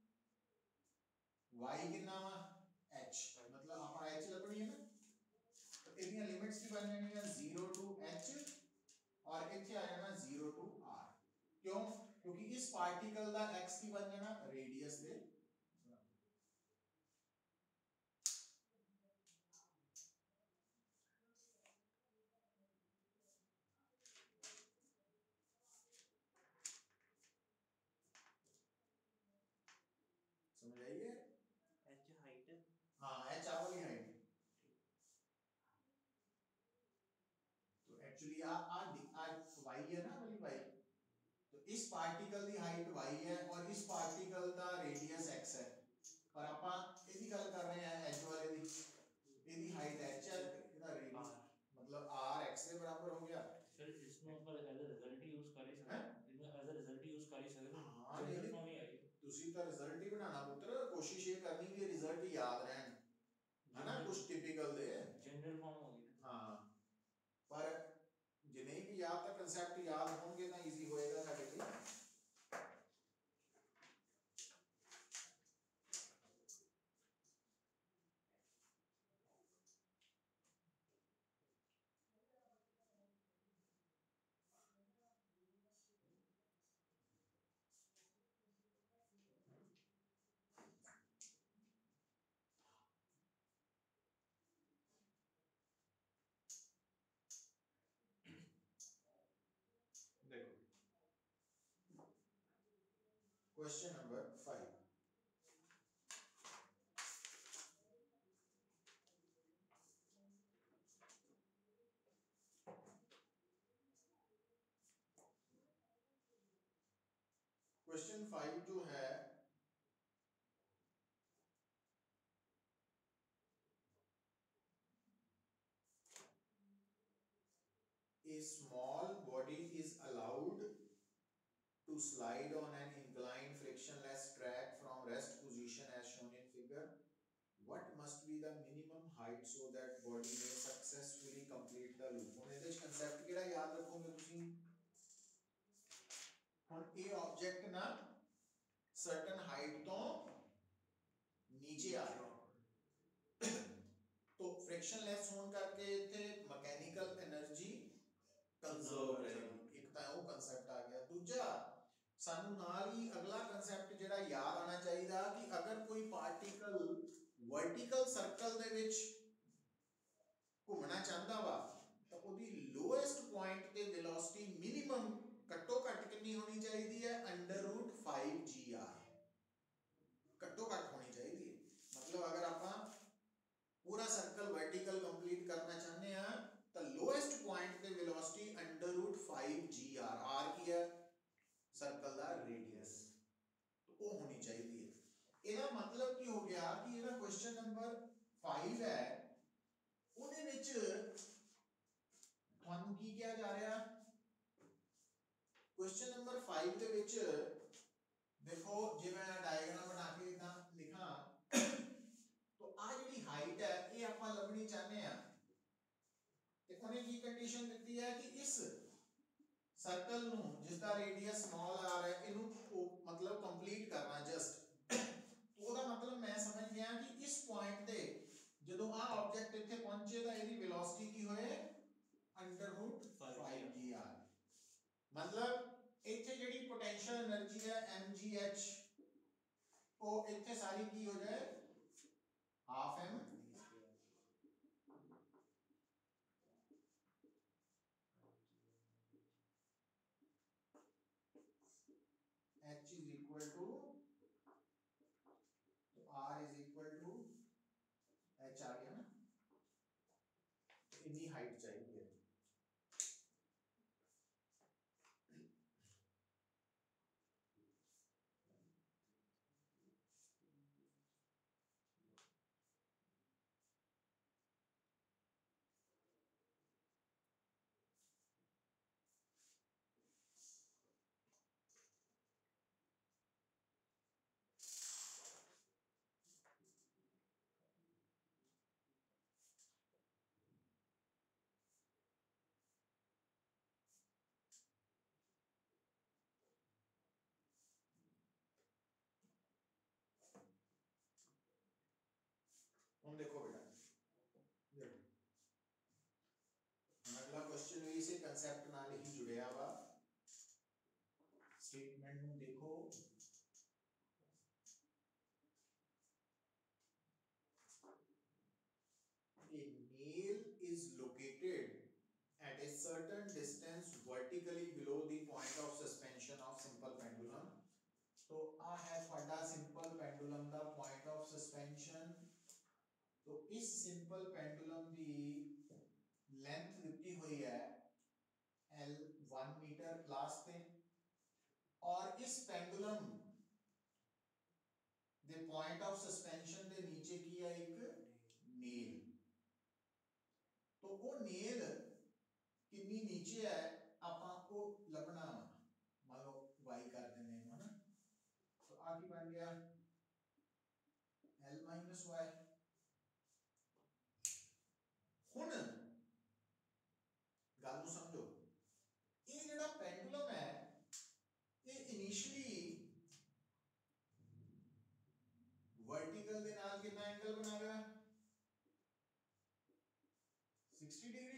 y ਕਿੰਨਾ ਵਾ h मतलब ਆਪਾਂ h ਲੱਭਣੀ ਹੈ ਨਾ तो ਇਹਦੀਆਂ ਲਿਮਿਟਸ ਕੀ ਬਣ ਜਾਣੀਆਂ 0 to h और ਇੱਥੇ ਆ ਜਾਣਾ 0 to r क्यों क्योंकि इस पार्टिकल ਦਾ x ਕੀ ਬਣ ਜਾਣਾ रेडियस ਦੇ समझ आइए h हाइट है हाँ h वाली हाइट तो एक्चुअली आ y है ना वाली y तो इस पार्टिकल की हाइट y है और इस पार्टिकल का रेडियस x है पर ਆਪਾਂ ਇਹਦੀ ਗੱਲ ਕਰ ਰਹੇ ਹਾਂ h वाले ਦੀ ਇਹਦੀ ਹਾइट h है ਇਹਦਾ रेडियस मतलब r x के बराबर हो गया फिर इसमें पर एज अ रिजल्ट ही यूज कर ही सकते हैं इनमें एज अ रिजल्ट ही यूज कर ही सकते हैं हाँ जनरल फॉर्म ही आई ਤੁਸੀਂ ਤਾਂ ਰਿਜ਼ਲਟ ਹੀ ਬਣਾਉਣਾ ਪੁੱਤਰ ਕੋਸ਼ਿਸ਼ ਇਹ ਕਰਨੀ ਕਿ ਰਿਜ਼ਲਟ ਯਾਦ ਰਹਿਣ है ना कुछ टिपिकल दे जनरल फॉर्म होगी हाँ पर जे नहीं भी याद तक कांसेप्ट याद होंगे ना इजी होएगा ਸਾਡੇ ਲਈ देखो क्वेश्चन नंबर 5 क्वेश्चन 5 जो है a small body is allowed to slide on an inclined frictionless track from rest position as shown in figure. What must be the minimum height so that body may successfully complete the loop? ਹੁਣ ਇਹਦੇ concept ਕਿਹੜਾ ਯਾਦ ਰੱਖੋਗੇ ਤੁਸੀਂ ਹੁਣ ਇਹ object ਨਾ certain height ਤੋਂ नीचे आ रहा तो frictionless होने करके इत्थे mechanical energy कंजर्व रहेगी एक ਤਾਂ ਉਹ concept ਆ ਗਿਆ ਦੂਜਾ ਸਾਨੂੰ ਨਾਲ ਹੀ ਅਗਲਾ concept ਜਿਹੜਾ ਯਾਦ ਆਣਾ ਚਾਹੀਦਾ ਕਿ ਅਗਰ ਕੋਈ ਪਾਰਟੀਕਲ वर्टिकल सर्कल ਦੇ ਵਿੱਚ ਘੁੰਮਣਾ ਚਾਹੁੰਦਾ ਵਾ ਤਾਂ ਉਹਦੀ ਲੋਐਸਟ ਪੁਆਇੰਟ ਤੇ ਵੈਲੋਸਿਟੀ ਮਿਨੀਮਮ ਘੱਟੋ ਘੱਟ ਕਿੰਨੀ ਹੋਣੀ ਚਾਹੀਦੀ ਹੈ √5gr ਘੱਟੋ ਘੱਟ ਹੋਣੀ ਚਾਹੀਦੀ ਹੈ मतलब अगर ਆਪਾਂ पूरा सर्कल वर्टिकल कंप्लीट करना चाहते हैं तो लोएस्ट पॉइंट पे वेलोसिटी √5gr r की है सर्कल का रेडियस तो वो होनी चाहिए ਇਹਦਾ मतलब की हो गया कि ਇਹਦਾ क्वेश्चन नंबर 5 है ਉਹਦੇ ਵਿੱਚ ਤੁਹਾਨੂੰ ਕੀ ਕਿਹਾ ਜਾ ਰਿਹਾ क्वेश्चन नंबर 5 ਦੇ ਵਿੱਚ देखो ਜੇ ਮੈਂ ਡਾਇਗਰਾਮ ਬਣਾ ਕੇ ਇਦਾਂ ਲਿਖਾਂ तो आ जी हाइट है ये आप लभनी चाहते हैं ते उन्हें की कंडीशन दी है कि इस सर्कल नु जिसका रेडियस स्मॉल आ रहा है इनु मतलब कंप्लीट करना जस्ट तो ओदा मतलब मैं समझ गया कि इस पॉइंट ते जदों आ ऑब्जेक्ट इथे पहुंचे दा एदी वेलोसिटी की होए √5gr मतलब इथे जेडी पोटेंशियल एनर्जी है mgh वो इथे सारी की हो जाए half m h is equal to तो r is equal to h आ गया ना इतनी हाइट चाहिए कंसेप्ट नाल ही जुड़िया वा। स्टेटमेंट नूं देखो, a nail is located at a certain distance vertically below the point of suspension of simple pendulum। तो आ है थोड़ा सिंपल पेंडुलम का पॉइंट ऑफ सस्पेंशन। तो इस सिंपल पेंडुलम की लेंथ दी हुई है L 1 मीटर प्लस पे, और इस पेंडुलम दे पॉइंट ऑफ सस्पेंशन दे नीचे की है एक नेल। तो वो नेल कितनी नीचे है आपां को लभना, मान लो y कर देने है ना। तो आ की बन गया L माइनस y। हुण गल नूं समझो, ये जिहड़ा पेंडुलम है ये इनिशियली वर्टिकल दे नाल कितना एंगल बना रहा है 60 डिग्री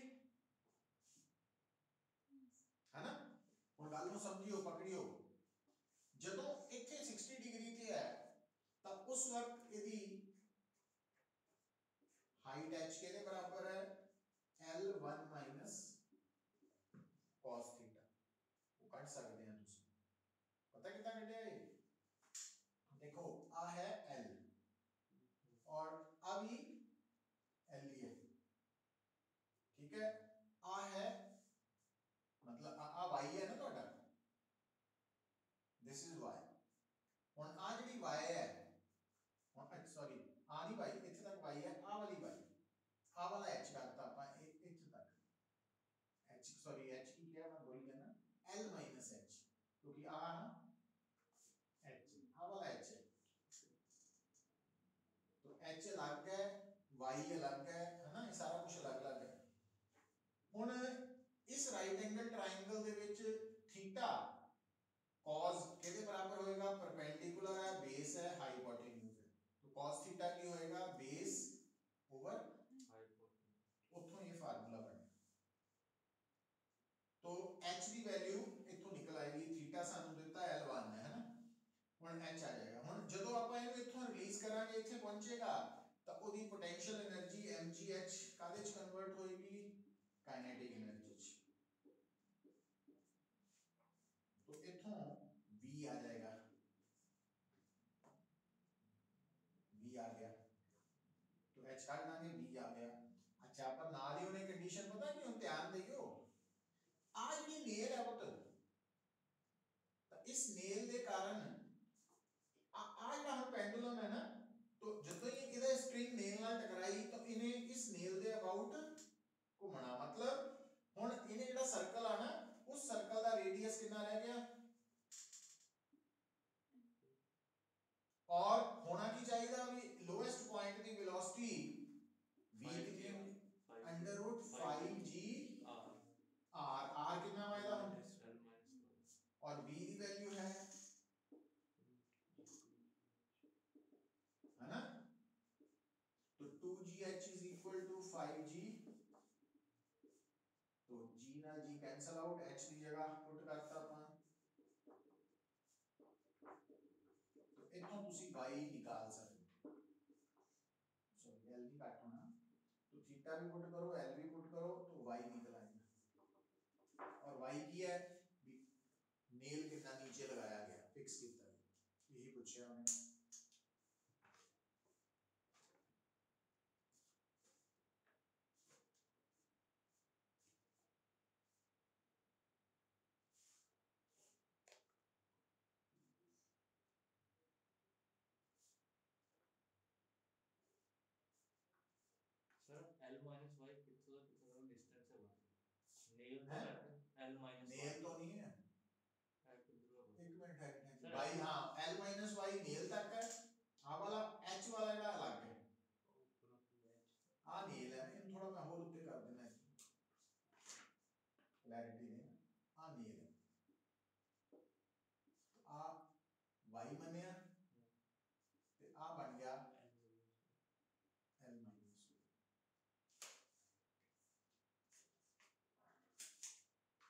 है ना। हुण गल नूं समझियो, पकड़ियो, जदों इत्थे 60 डिग्री ते है तां उस वक्त इहदी हाइट h के बराबर है L1 माइनस cos थीटा। वो कट सकते हैं तुम, पता कितना कटे है। देखो आ है L और अभी L ही है, ठीक है। आ है मतलब आ y है ना ਤੁਹਾਡਾ, दिस इज y। ਹੁਣ आ ਜਿਹੜੀ y है, ਹੁਣ सॉरी आ नहीं y, ਇੱਥੇ तक y है, आ वाली y, आ वाला h करता ਆਪਾਂ ਇੱਥੇ तक h, सॉरी h की क्या मैं बोल गया ना L माइनस h, क्योंकि आ h आ वाला h है। तो h अलग है, y अलग है ना, ये सारा कुछ अलग अलग है। हुण इस राइट एंगल ट्रायंगल दे विच थीटा cos किहदे बराबर होएगा, परपेंडिकुलर है, बेस है, हाइपोटेन्यूज है। तो cos थीटा की होएगा बेस ओवर हाइपोटेन्यूज, उठों ये फार्मूला बन। तो h की वैल्यू इथों निकल आएगी, थीटा सानू दिता L1 है ना, हुण h आ जाएगा। हुण जदों आपां इहनूं इथों रिलीज करांगे, इत्थे पहुंचेगा तो ओदी पोटेंशियल एनर्जी mgh कादे च कन्वर्ट होएगी, काइनेटिक एनर्जी च। तो इथों v आ जाएगा, v आ गया, तो h काट लांगे, v आ गया। अच्छा पर नाल ही उन्हें कंडीशन पता क्यों, ध्यान दियो, आ जी नेल है पुत्र, तो इस नेल के कारण आ जड़ा हम पेंडुलम है ना, तो जदों ही इहदा स्ट्रिंग नेल नाल टकराई तो इन्हें इस नेल दे अबाउट घुमना, मतलब हुण इन्हें जिहड़ा सर्कल है ना, उस सर्कल दा रेडियस कितना रह गया, और होना की चाहिए भी लोएस्ट पॉइंट दी वेलोसिटी v कितनी होगी, √5g r कितना आएगा और v की वैल्यू है ना, तो 2gh is equal to 5g। तो g ना g कैंसल आउट, h की जगह पुट करता अपन, तो इथों तुसी y निकाल सकते, सॉरी l भी काट होना, तो थीटा भी पुट करो, l भी पुट करो, तो y निकल आएगा। और y की है नेल कितना नीचे लगाया गया, फिक्स कितना, यही पूछा हमने। सर L माइनस y कितना कितना डिस्टेंस है बाहर, नेल तो रहते हैं L माइनस नेल तो नहीं है, एक मिनट है भाई, हाँ L माइनस y नेल तक है, आ वाला h वाला जड़ा अलग है, आ नेल है, इन थोड़ा मैं और उत्ते कर देना है क्लैरिटी ने, आ नेल है, आ y मन्या ते आ बन गया L माइनस y।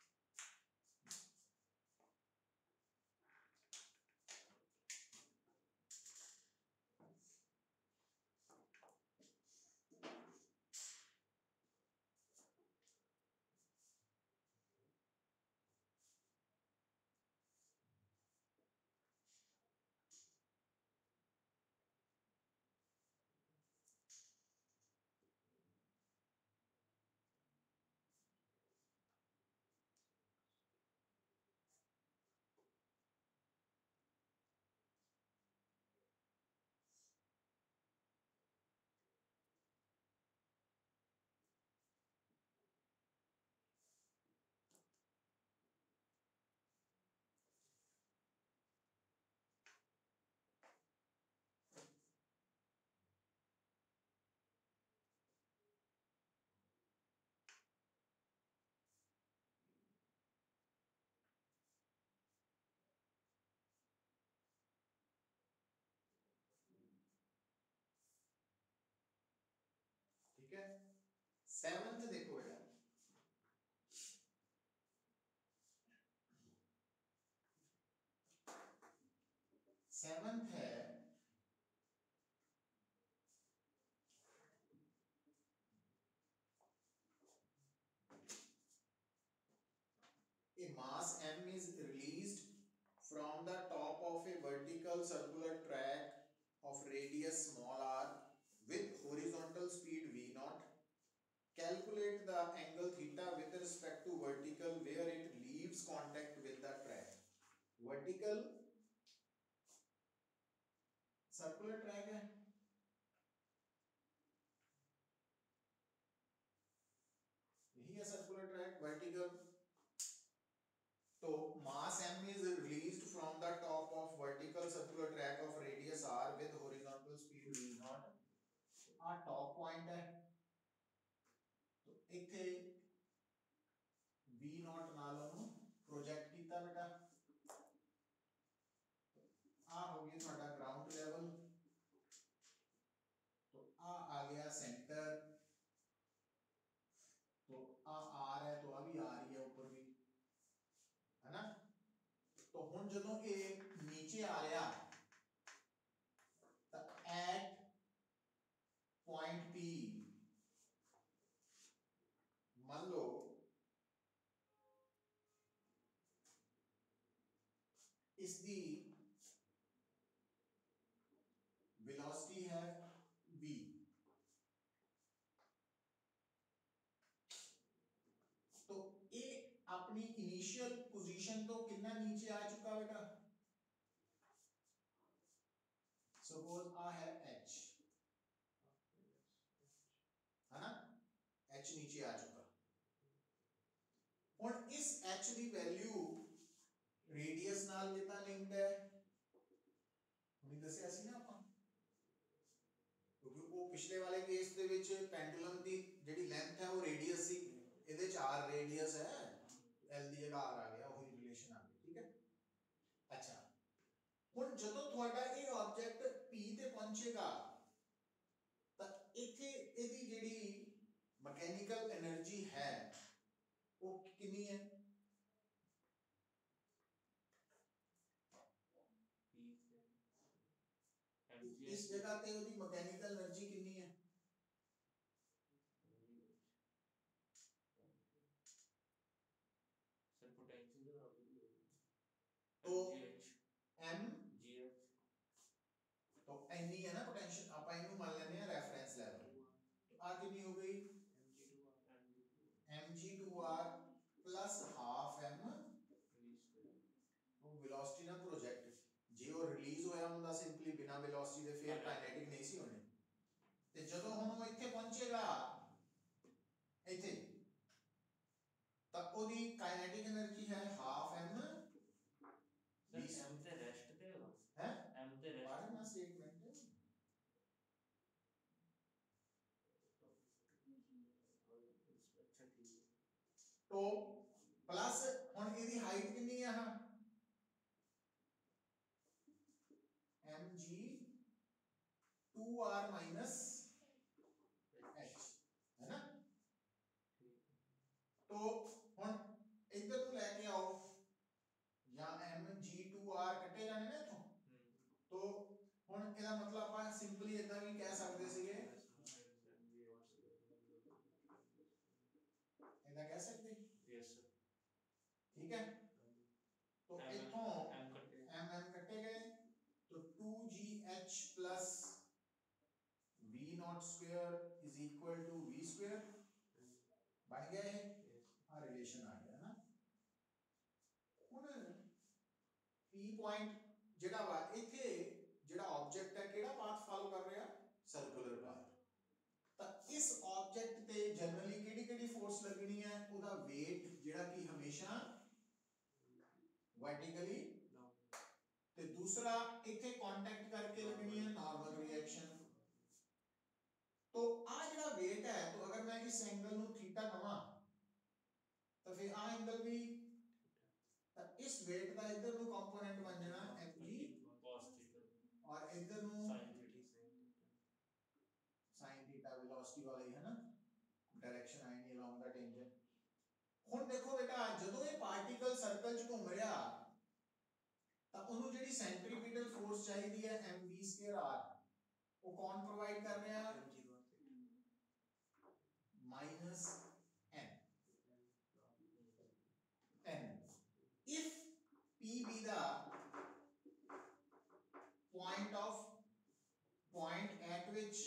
सेवंथ देखो बेटा, सेवंथ है a mass m is released from the top of a vertical circular track of radius small r with horizontal speed v naught. Calculate the angle theta with respect to vertical where it leaves contact with the track. Vertical circular track है, यही है circular track vertical. तो mass m is released from the top of vertical circular track of radius r with horizontal speed v naught। आ top point है, तो इथे v naught नाल ओनू प्रोजेक्ट कीता बेटा, आ हो गया ਤੁਹਾਡਾ ग्राउंड लेवल। तो आ गया सेंटर, तो आ आर है, तो आ भी आ रही है ऊपर भी, है ना। तो हुन जदों ये नीचे आ रहा तो एट पॉइंट पी मान लो इसकी वेलोसिटी है v, तो ये अपनी इनिशियल पोजीशन तो कितना नीचे आ चुका बेटा, सपोज आ है h, है ना, h नीचे आ चुका। और इस h की वैल्यू रेडियस नाल कितना लिंक्ड है, हमने दसिया सी ना ਆਪਾਂ, क्योंकि वो पिछले वाले केस दे विच पेंडुलम दी जेडी लेंथ है वो रेडियस सी, ਇਹਦੇ ਚ r रेडियस है, l ਦੀ जगह r आ गया, वही रिलेशन आ गई, ठीक है। अच्छा ਹੁਣ ਜਦੋਂ ਤੁਹਾਡਾ ਇਹ ਆਬਜੈਕਟ p ਤੇ ਪਹੁੰਚੇਗਾ ਤਾਂ ਇੱਥੇ ਇਹਦੀ ਜਿਹੜੀ ਮਕੈਨੀਕਲ એનર્ਜੀ ਹੈ ਉਹ ਕਿੰਨੀ ਹੈ, इस जगह पे ਉਹਦੀ ਮਕੈਨੀਕਲ એનર્ਜੀ ਕਿੰਨੀ ਹੈ, सर पोटेंशियल तो mgh m gh तो एनी है ना पोटेंशियल, आप इनू मान लेने हैं रेफरेंस लेवल, तो आ कितनी हो गई mg2r प्लस हाफ m वो वेलोसिटी ना प्रोजेक्ट जे ਉਹ ਰਿਲੀਜ਼ ਹੋਇਆ ਹੁੰਦਾ ਸਿੰਪਲੀ ਬਿਨਾ ਵੈਲੋਸਿਟੀ ਦੇ ਫਿਰ ਕਾਈਨੈਟਿਕ ਨਹੀਂ ਸੀ ਹੋਣੀ, ਤੇ ਜਦੋਂ ਹੁਣ ਉਹ ਇੱਥੇ ਪਹੁੰਚੇਗਾ ਇੱਥੇ ਤਾਂ ਉਹਦੀ ਕਾਈਨੈਟਿਕ એનર્ਜੀ ਹੈ ਹਾਫ m सर m ਤੇ ਰੈਸਟ ਤੇ ਹੋਗਾ है m ਤੇ बारे ਰੈਸਟ में स्टेटमेंट अच्छा ठीक है। तो प्लस हुन ਇਹਦੀ ਹਾਈਟ ਕਿੰਨੀ ਹੈ, ਹਾਂ mg 2r minus h है ना। तो हुन इधर ਨੂੰ ਲੈ ਕੇ आओ, या mg2r ਕੱਟੇ ਜਾਣੇ ਨੇ ਇਥੋਂ, तो हुन ਇਹਦਾ मतलब ਆਪਾਂ ਸਿੰਪਲੀ ਇਦਾਂ ਵੀ ਕਹਿ ਸਕਦੇ ਸੀਗੇ, इधर कह सकते, यस सर ठीक है। तो इथों m कटे गए, तो 2gh plus v naught square is equal to v square बन गया है, आ रिलेशन आ गया ना। हुन p पॉइंट जेड़ा वा इथे जेड़ा ऑब्जेक्ट है केड़ा पाथ फॉलो कर रहा, सर्कुलर पाथ, ਤਾਂ ਇਸ ਆਬਜੈਕਟ ਤੇ ਜਨਰਲੀ ਕਿਹੜੀ ਕਿਹੜੀ ਫੋਰਸ ਲੱਗਣੀ ਹੈ, ਉਹਦਾ weight ਜਿਹੜਾ ਕਿ ਹਮੇਸ਼ਾ वर्टिकली, ਤੇ दूसरा ਇੱਥੇ कांटेक्ट करके लगनी है नॉर्मल रिएक्शन। तो आ ਜਿਹੜਾ weight है, तो अगर मैं इस एंगल ਨੂੰ थीटा कहां तो फिर आ एंगल भी, तो इस weight ਦਾ इधर ਨੂੰ कंपोनेंट बन जाना mg cos थीटा और इधर ਨੂੰ sin theta sin theta velocity वाला ही है ना, डायरेक्शन ਹੁਣ ਦੇਖੋ बेटा ਜਦੋਂ ਇਹ ਪਾਰਟੀਕਲ ਸਰਕਲ ਚ ਘੁੰਮ ਰਿਹਾ ਤਾਂ ਉਹਨੂੰ ਜਿਹੜੀ ਸੈਂਟਰੀਪੀਟਲ ਫੋਰਸ ਚਾਹੀਦੀ ਹੈ mv²r ਉਹ ਕੌਣ ਪ੍ਰੋਵਾਈਡ ਕਰ ਰਿਹਾ minus n if p be the point at which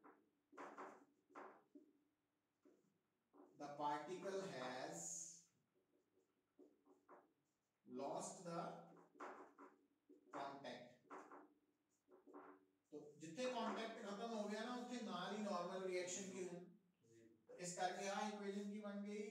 the particle has lost the contact तो जिथे कांटेक्ट खत्म हो गया ना उथे नाल ही नॉर्मल रिएक्शन की हो तो इस करके आ इक्वेशन की बन गई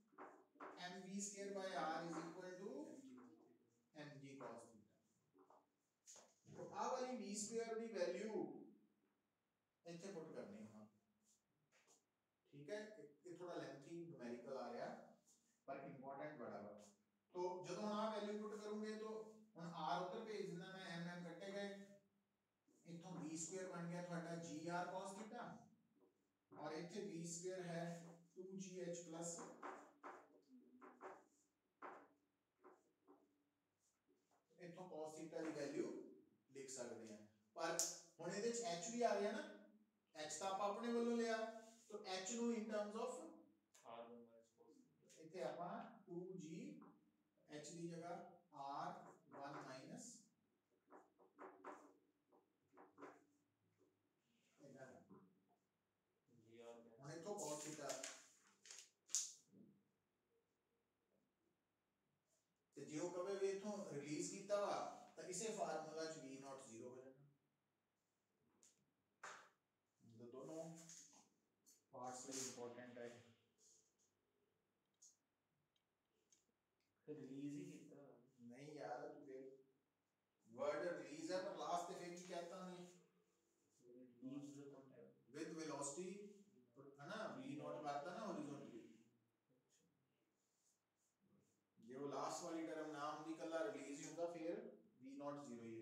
mv²/r is equal to mg cos theta तो आ वाली v² की वैल्यू ਇੱਥੇ पुट करनी है ठीक है ये थोड़ा लेंथी न्यूमेरिकल आ रहा पर इंपॉर्टेंट बड़ा वा तो जब हम आ वैल्यू पुट करूंगे तो हम r उधर भेज देना मैं mm कटे गए इथों v² बन गया ਤੁਹਾਡਾ gr cos थीटा और ਇੱਥੇ v² है 2gh plus इथों cos थीटा की वैल्यू लिख सकते हैं पर ਹੁਣ ਇਹਦੇ ਚ h भी आ गया ना h ਤਾਂ ਆਪਾਂ ਆਪਣੇ ਵੱਲੋਂ ਲਿਆ तो h ਨੂੰ in terms of ਇੱਥੇ ਆਪਾਂ 2g h ਦੀ ਜਗ੍ਹਾ r1 minus ਹੁਣ ਇਥੋਂ cos थीटा ਤੇ ਜੇ ਉਹ ਕਵੇ ਵੀ ਇਥੋਂ ਰਿਲੀਜ਼ ਕੀਤਾ ਵਾ ਤਾਂ ਇਸੇ ਫਾਰਮੂਲਾ ਚ v0 0 ਹੋ ਜਾਣਾ तो दोनों पार्ट्स लिए इंपॉर्टेंट है रिलीज ही कितना नहीं यार तू फिर वर्ड रिलीज है पर लास्ट पे फिर भी कहता नहीं विद वेलोसिटी है ना v0 करता ना हॉरिजॉन्टली ये वो लास्ट वाली टर्म ना होंदी कल्ला रिलीज ही होता फिर v0 0 ही है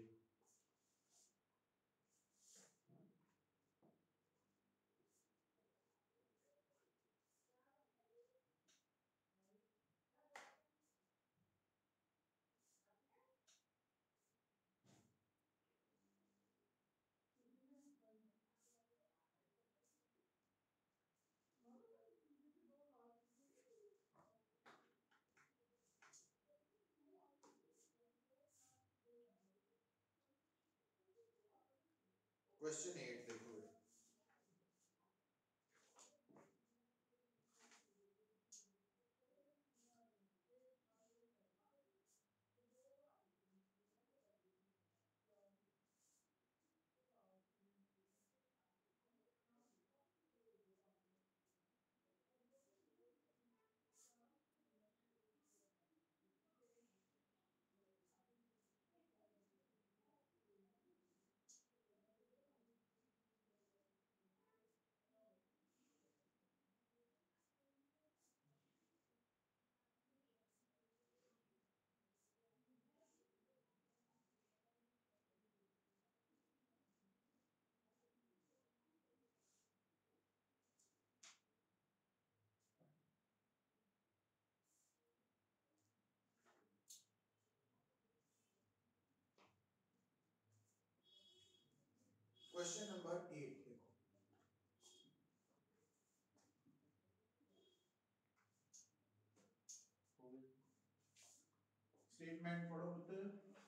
क्वेश्चन 8 देखो क्वेश्चन नंबर 8 देखो स्टेटमेंट पढ़ो पुत्र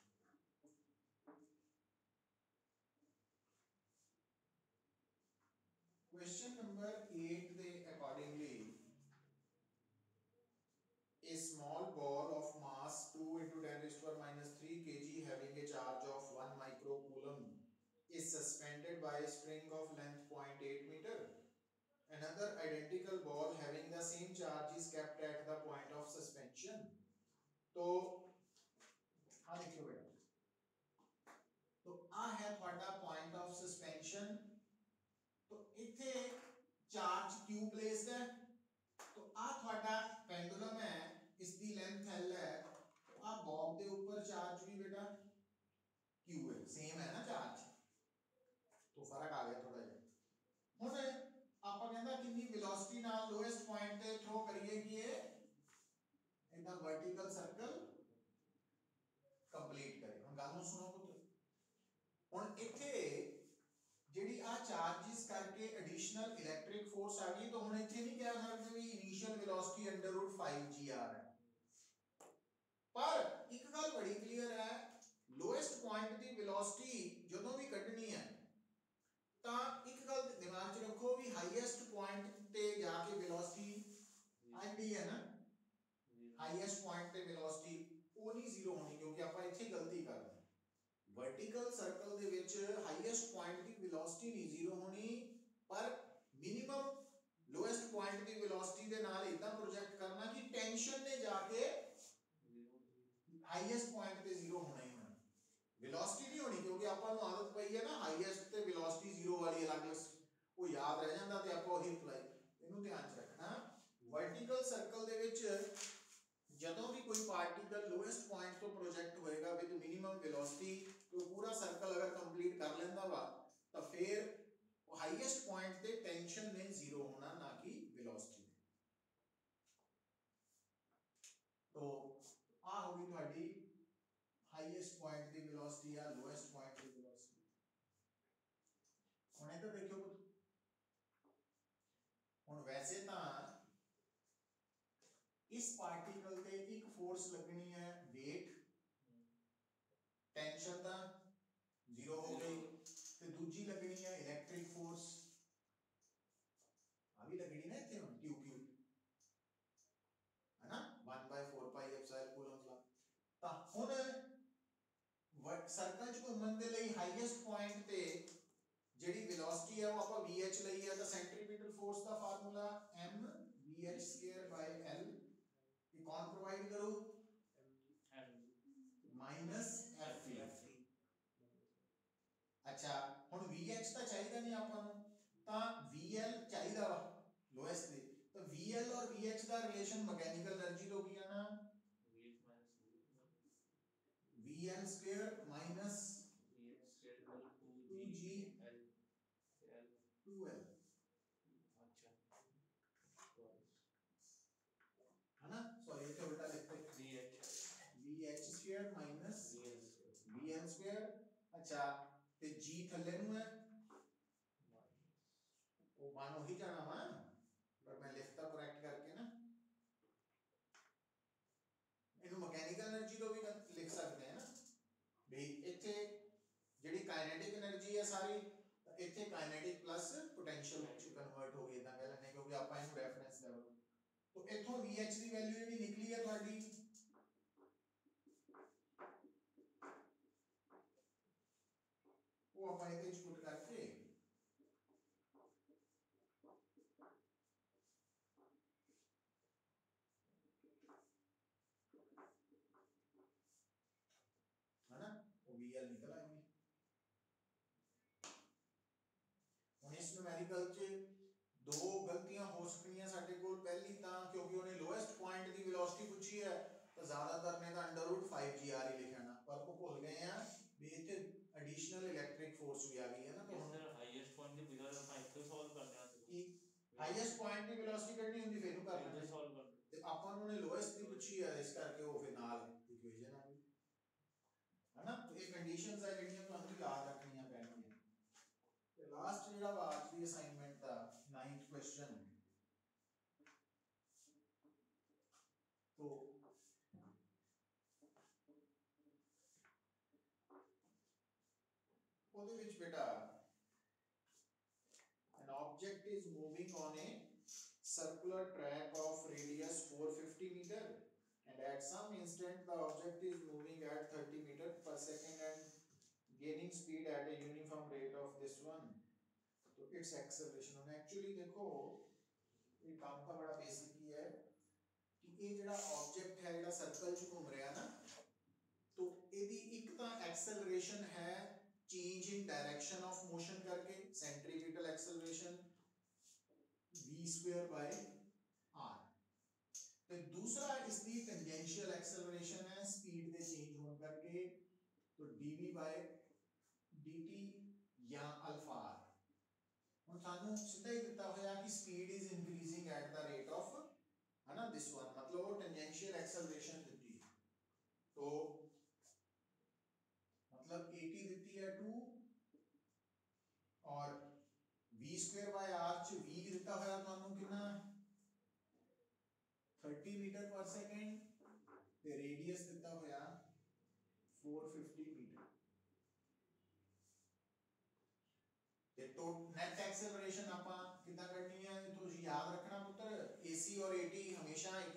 क्वेश्चन नंबर 8 दे accordingly a small ball of mass 2 into 10 raised to power minus 3 kg having a charge of 1 microcoulomb is suspended by a string of length 0.8 meter. Another identical ball having the same charge is kept at the point of suspension. तो हाँ देखिए बेटा तो आ है थोड़ा point of suspension तो इथे charge q placed है तो आ थोड़ा pendulum है इसकी length l है तो आ बॉब के ऊपर charge भी बेटा q है same है ना charge तो फर्क आ गया थोड़ा जिहा ਹੁਣ ਆਪਾਂ ਕਹਿੰਦਾ ਕਿੰਨੀ ਵੈਲੋਸਿਟੀ ਨਾਲ ਲੋਐਸਟ ਪੁਆਇੰਟ ਤੇ ਥ्रो ਕਰੀਏ ਕਿ ਇਹ वर्टिकल सर्कल कंप्लीट करे। हुण गल नूं सुणो पुत्र, हुण इत्थे ਜਿਹੜੀ ਆ ਚਾਰजेस ਕਰਕੇ ਐਡੀਸ਼ਨਲ ਇਲੈਕਟ੍ਰਿਕ ਫੋਰਸ ਆ ਗਈ, ਤਾਂ ਹੁਣ ਇੱਥੇ ਨਹੀਂ ਕਹਿ ਸਕਦੇ ਵੀ ਇਨੀਸ਼ੀਅਲ ਵੈਲੋਸਿਟੀ √5 g ਹੈ। ਪਰ ਇੱਕ ਗੱਲ ਬੜੀ ਕਲੀਅਰ ਹੈ, ਲੋਐਸਟ ਪੁਆਇੰਟ ਦੀ ਵੈਲੋਸਿਟੀ ਜਦੋਂ ਵੀ ਕੱਢਣੀ ਹੈ ਤਾਂ ਇੱਕ ਗੱਲ ਦਿਮਾਗ 'ਚ ਰੱਖੋ ਵੀ ਹਾਈਐਸਟ ਪੁਆਇੰਟ ਤੇ ਜਾ ਕੇ ਵੈਲੋਸਿਟੀ ਆਂਦੀ ਹੈ ਨਾ, ਹਾਈਐਸਟ ਪੁਆਇੰਟ ਤੇ ਵੈਲੋਸਿਟੀ ਉਹ ਨਹੀਂ ਜ਼ੀਰੋ ਹੋਣੀ, ਕਿਉਂਕਿ ਆਪਾਂ ਇੱਥੇ ਗਲਤੀ ਕਰ ਰਹੇ। वर्टिकल सर्कल दे विच हाईएस्ट पॉइंट की वेलोसिटी नहीं जीरो होनी, पर मिनिमम लोएस्ट पॉइंट की वेलोसिटी दे नाल इतना प्रोजेक्ट करना कि टेंशन ने जाके हाईएस्ट पॉइंट पे जीरो होना ही होना, वेलोसिटी नहीं होनी, क्योंकि आपां नूं आदत पई है ना हाईएस्ट ते वेलोसिटी जीरो वाली अलग वो याद रह जांदा ते आपां ओही अप्लाई, इहनूं ध्यान च रखना। वर्टिकल सर्कल दे विच ਜਦੋਂ भी कोई पार्टिकल लोएस्ट पॉइंट तो प्रोजेक्ट होएगा विद मिनिमम वेलोसिटी, तो पूरा सर्कल अगर कंप्लीट कर लेंदा वा तो फिर हाईएस्ट पॉइंट ते टेंशन ने जीरो होना, ना कि वेलोसिटी। तो आ होगी ਤੁਹਾਡੀ हाईएस्ट पॉइंट दी वेलोसिटी या लोएस्ट पॉइंट दी वेलोसिटी। ਹੁਣ ਇਹ ਤਾਂ ਦੇਖਿਓ, ਹੁਣ ਵੈਸੇ ਤਾਂ इस पार्टिकल ते एक फोर्स लगनी है वेट, टेंशन दा जीरो हो गई, ते दूजी लगनी है इलेक्ट्रिक फोर्स, आ भी लगनी ना इत्थे क्यू क्यू है ना 1/4 पाई एप्सिलॉन कूलम्स ला। ता हुण सर्कल च घूमण दे लई हाईएस्ट पॉइंट ते जेडी वेलोसिटी है वो आपां vh ਲਈ है, तो सेंट्रीपिटल फोर्स दा फार्मूला mvh²/l कौन प्रोवाइड करो माइनस एफ। अच्छा हुण VH ਤਾਂ ਚਾਹੀਦਾ ਨਹੀਂ ਆਪਾਂ ਨੂੰ, ਤਾਂ VL ਚਾਹੀਦਾ ਵਾ ਲੋਐਸਟ ਦੇ, ਤਾਂ VL और VH ਦਾ ਰਿਲੇਸ਼ਨ ਮਕੈਨੀਕਲ એનર્ਜੀ ਤੋਂ ਕੀ ਆਣਾ VL² minus VH² 2GL 2L। अच्छा है ना, सॉरी ये तो उल्टा लिखते हैं VH² माइनस VL²। अच्छा ते G थल्ले नु है वो मान वही जाना वा, पर मैं लिखता करेक्ट करके ना, इनु मैकेनिकल एनर्जी तो भी लिख सकते हैं ना भाई, इत्थे जेडी काइनेटिक एनर्जी है सारी, इत्थे काइनेटिक प्लस पोटेंशियल च कन्वर्ट हो गई, इदां कह लेने, क्योंकि आपां इनु रेफरेंस लेवल। तो इथों VH की वैल्यू ਜਿਹੜੀ ਨਿਕਲੀ ਹੈ ਤੁਹਾਡੀ ਉਹ ਆਪਾਂ ਇਹਦੇ ਵਿੱਚ ਪੁੱਟ ਕਰਕੇ है ना, वो VL निकल आएगी। ਹੁਣ ਇਸ ਨੂਮੈਰੀਕਲ ਚ दो गलतियां हो सकती साडे कोल। पहली तां क्योंकि उन्हें लोएस्ट पॉइंट की वेलोसिटी पूछी है, तो ज्यादातर ने तां √5 g ही लिखा ना, पर वो भूल गए हैं भी इत्थे एडिशनल इलेक्ट्रिक फोर्स भी आ गई है ना। तो सर हाईएस्ट पॉइंट की बिना ਆਪਾਂ ਇੱਥੇ ਸੋल्व ਕਰਨਾ ਸੀ, हाईएस्ट पॉइंट की वेलोसिटी ਕੱਢਣੀ ਹੁੰਦੀ ਫਿਰ ਨੂੰ ਕਰ ਲੈਂਦੇ ਸੋल्व ਕਰ, ਤੇ ਆਪਾਂ ਨੂੰ ਨੇ ਲੋਐਸਟ ਦੀ ਪੁੱਛੀ ਹੈ, ਇਸ ਕਰਕੇ ਉਹ ਫਿਰ ਨਾਲ ਇਕੁਏਸ਼ਨ ਆ ਗਈ ਹੈ ਨਾ। तो ਇਹ ਕੰਡੀਸ਼ਨਸ ਆ ਜਿਹੜੀਆਂ ਤੁਹਾਨੂੰ ਯਾਦ ਰੱਖਣੀਆਂ ਪੈਣਗੀਆਂ। The last ਜਿਹੜਾ ਵਾ ਅੱਜ ਦੀ ਅਸਾਈਨਮੈਂਟ ਦਾ 9th क्वेश्चन, तो ਉਹਦੇ ਵਿੱਚ ਬੇਟਾ an object is moving on a circular track of radius 450 meter and at some instant the object is moving at 30 meter per second and gaining speed at a uniform rate of this one, तो its acceleration on actually देखो ये काम का बड़ा basic ही है कि ये जड़ा ऑब्जेक्ट है जड़ा सर्कल च घूम रहा ना, तो ਇਹਦੀ ਇੱਕ ਤਾਂ एक्सेलरेशन है change in direction of motion करके, सेंट्रीपिटल एक्सेलरेशन v²/r, ਤੇ दूसरा इसकी टेंजेंशियल एक्सेलरेशन है स्पीड ਦੇ चेंज होने करके, तो dv/dt या अल्फा r। ਹੁਣ ਸਾਨੂੰ ਸਿੱਧਾ ਹੀ ਦਿੱਤਾ ਹੋਇਆ ਕਿ speed is increasing at the rate of है ना दिस वन, मतलब वो टेंजेंशियल एक्सेलरेशन तो मतलब 80 ਦਿੱਤੀ है 2 और v स्क्वायर बाय r च v ਦਿੱਤਾ ਹੋਇਆ ਤੁਹਾਨੂੰ ਕਿੰਨਾ 30 मीटर पर सेकंड ਤੇ रेडियस ਦਿੱਤਾ ਹੋਇਆ 450 मीटर ਤੇ तो नेट एक्सेलरेशन ਆਪਾਂ ਕਿੱਦਾਂ ਕਰਨੀ ਹੈ ਤੁਸੀਂ याद रखना पुत्र AC और AT हमेशा एक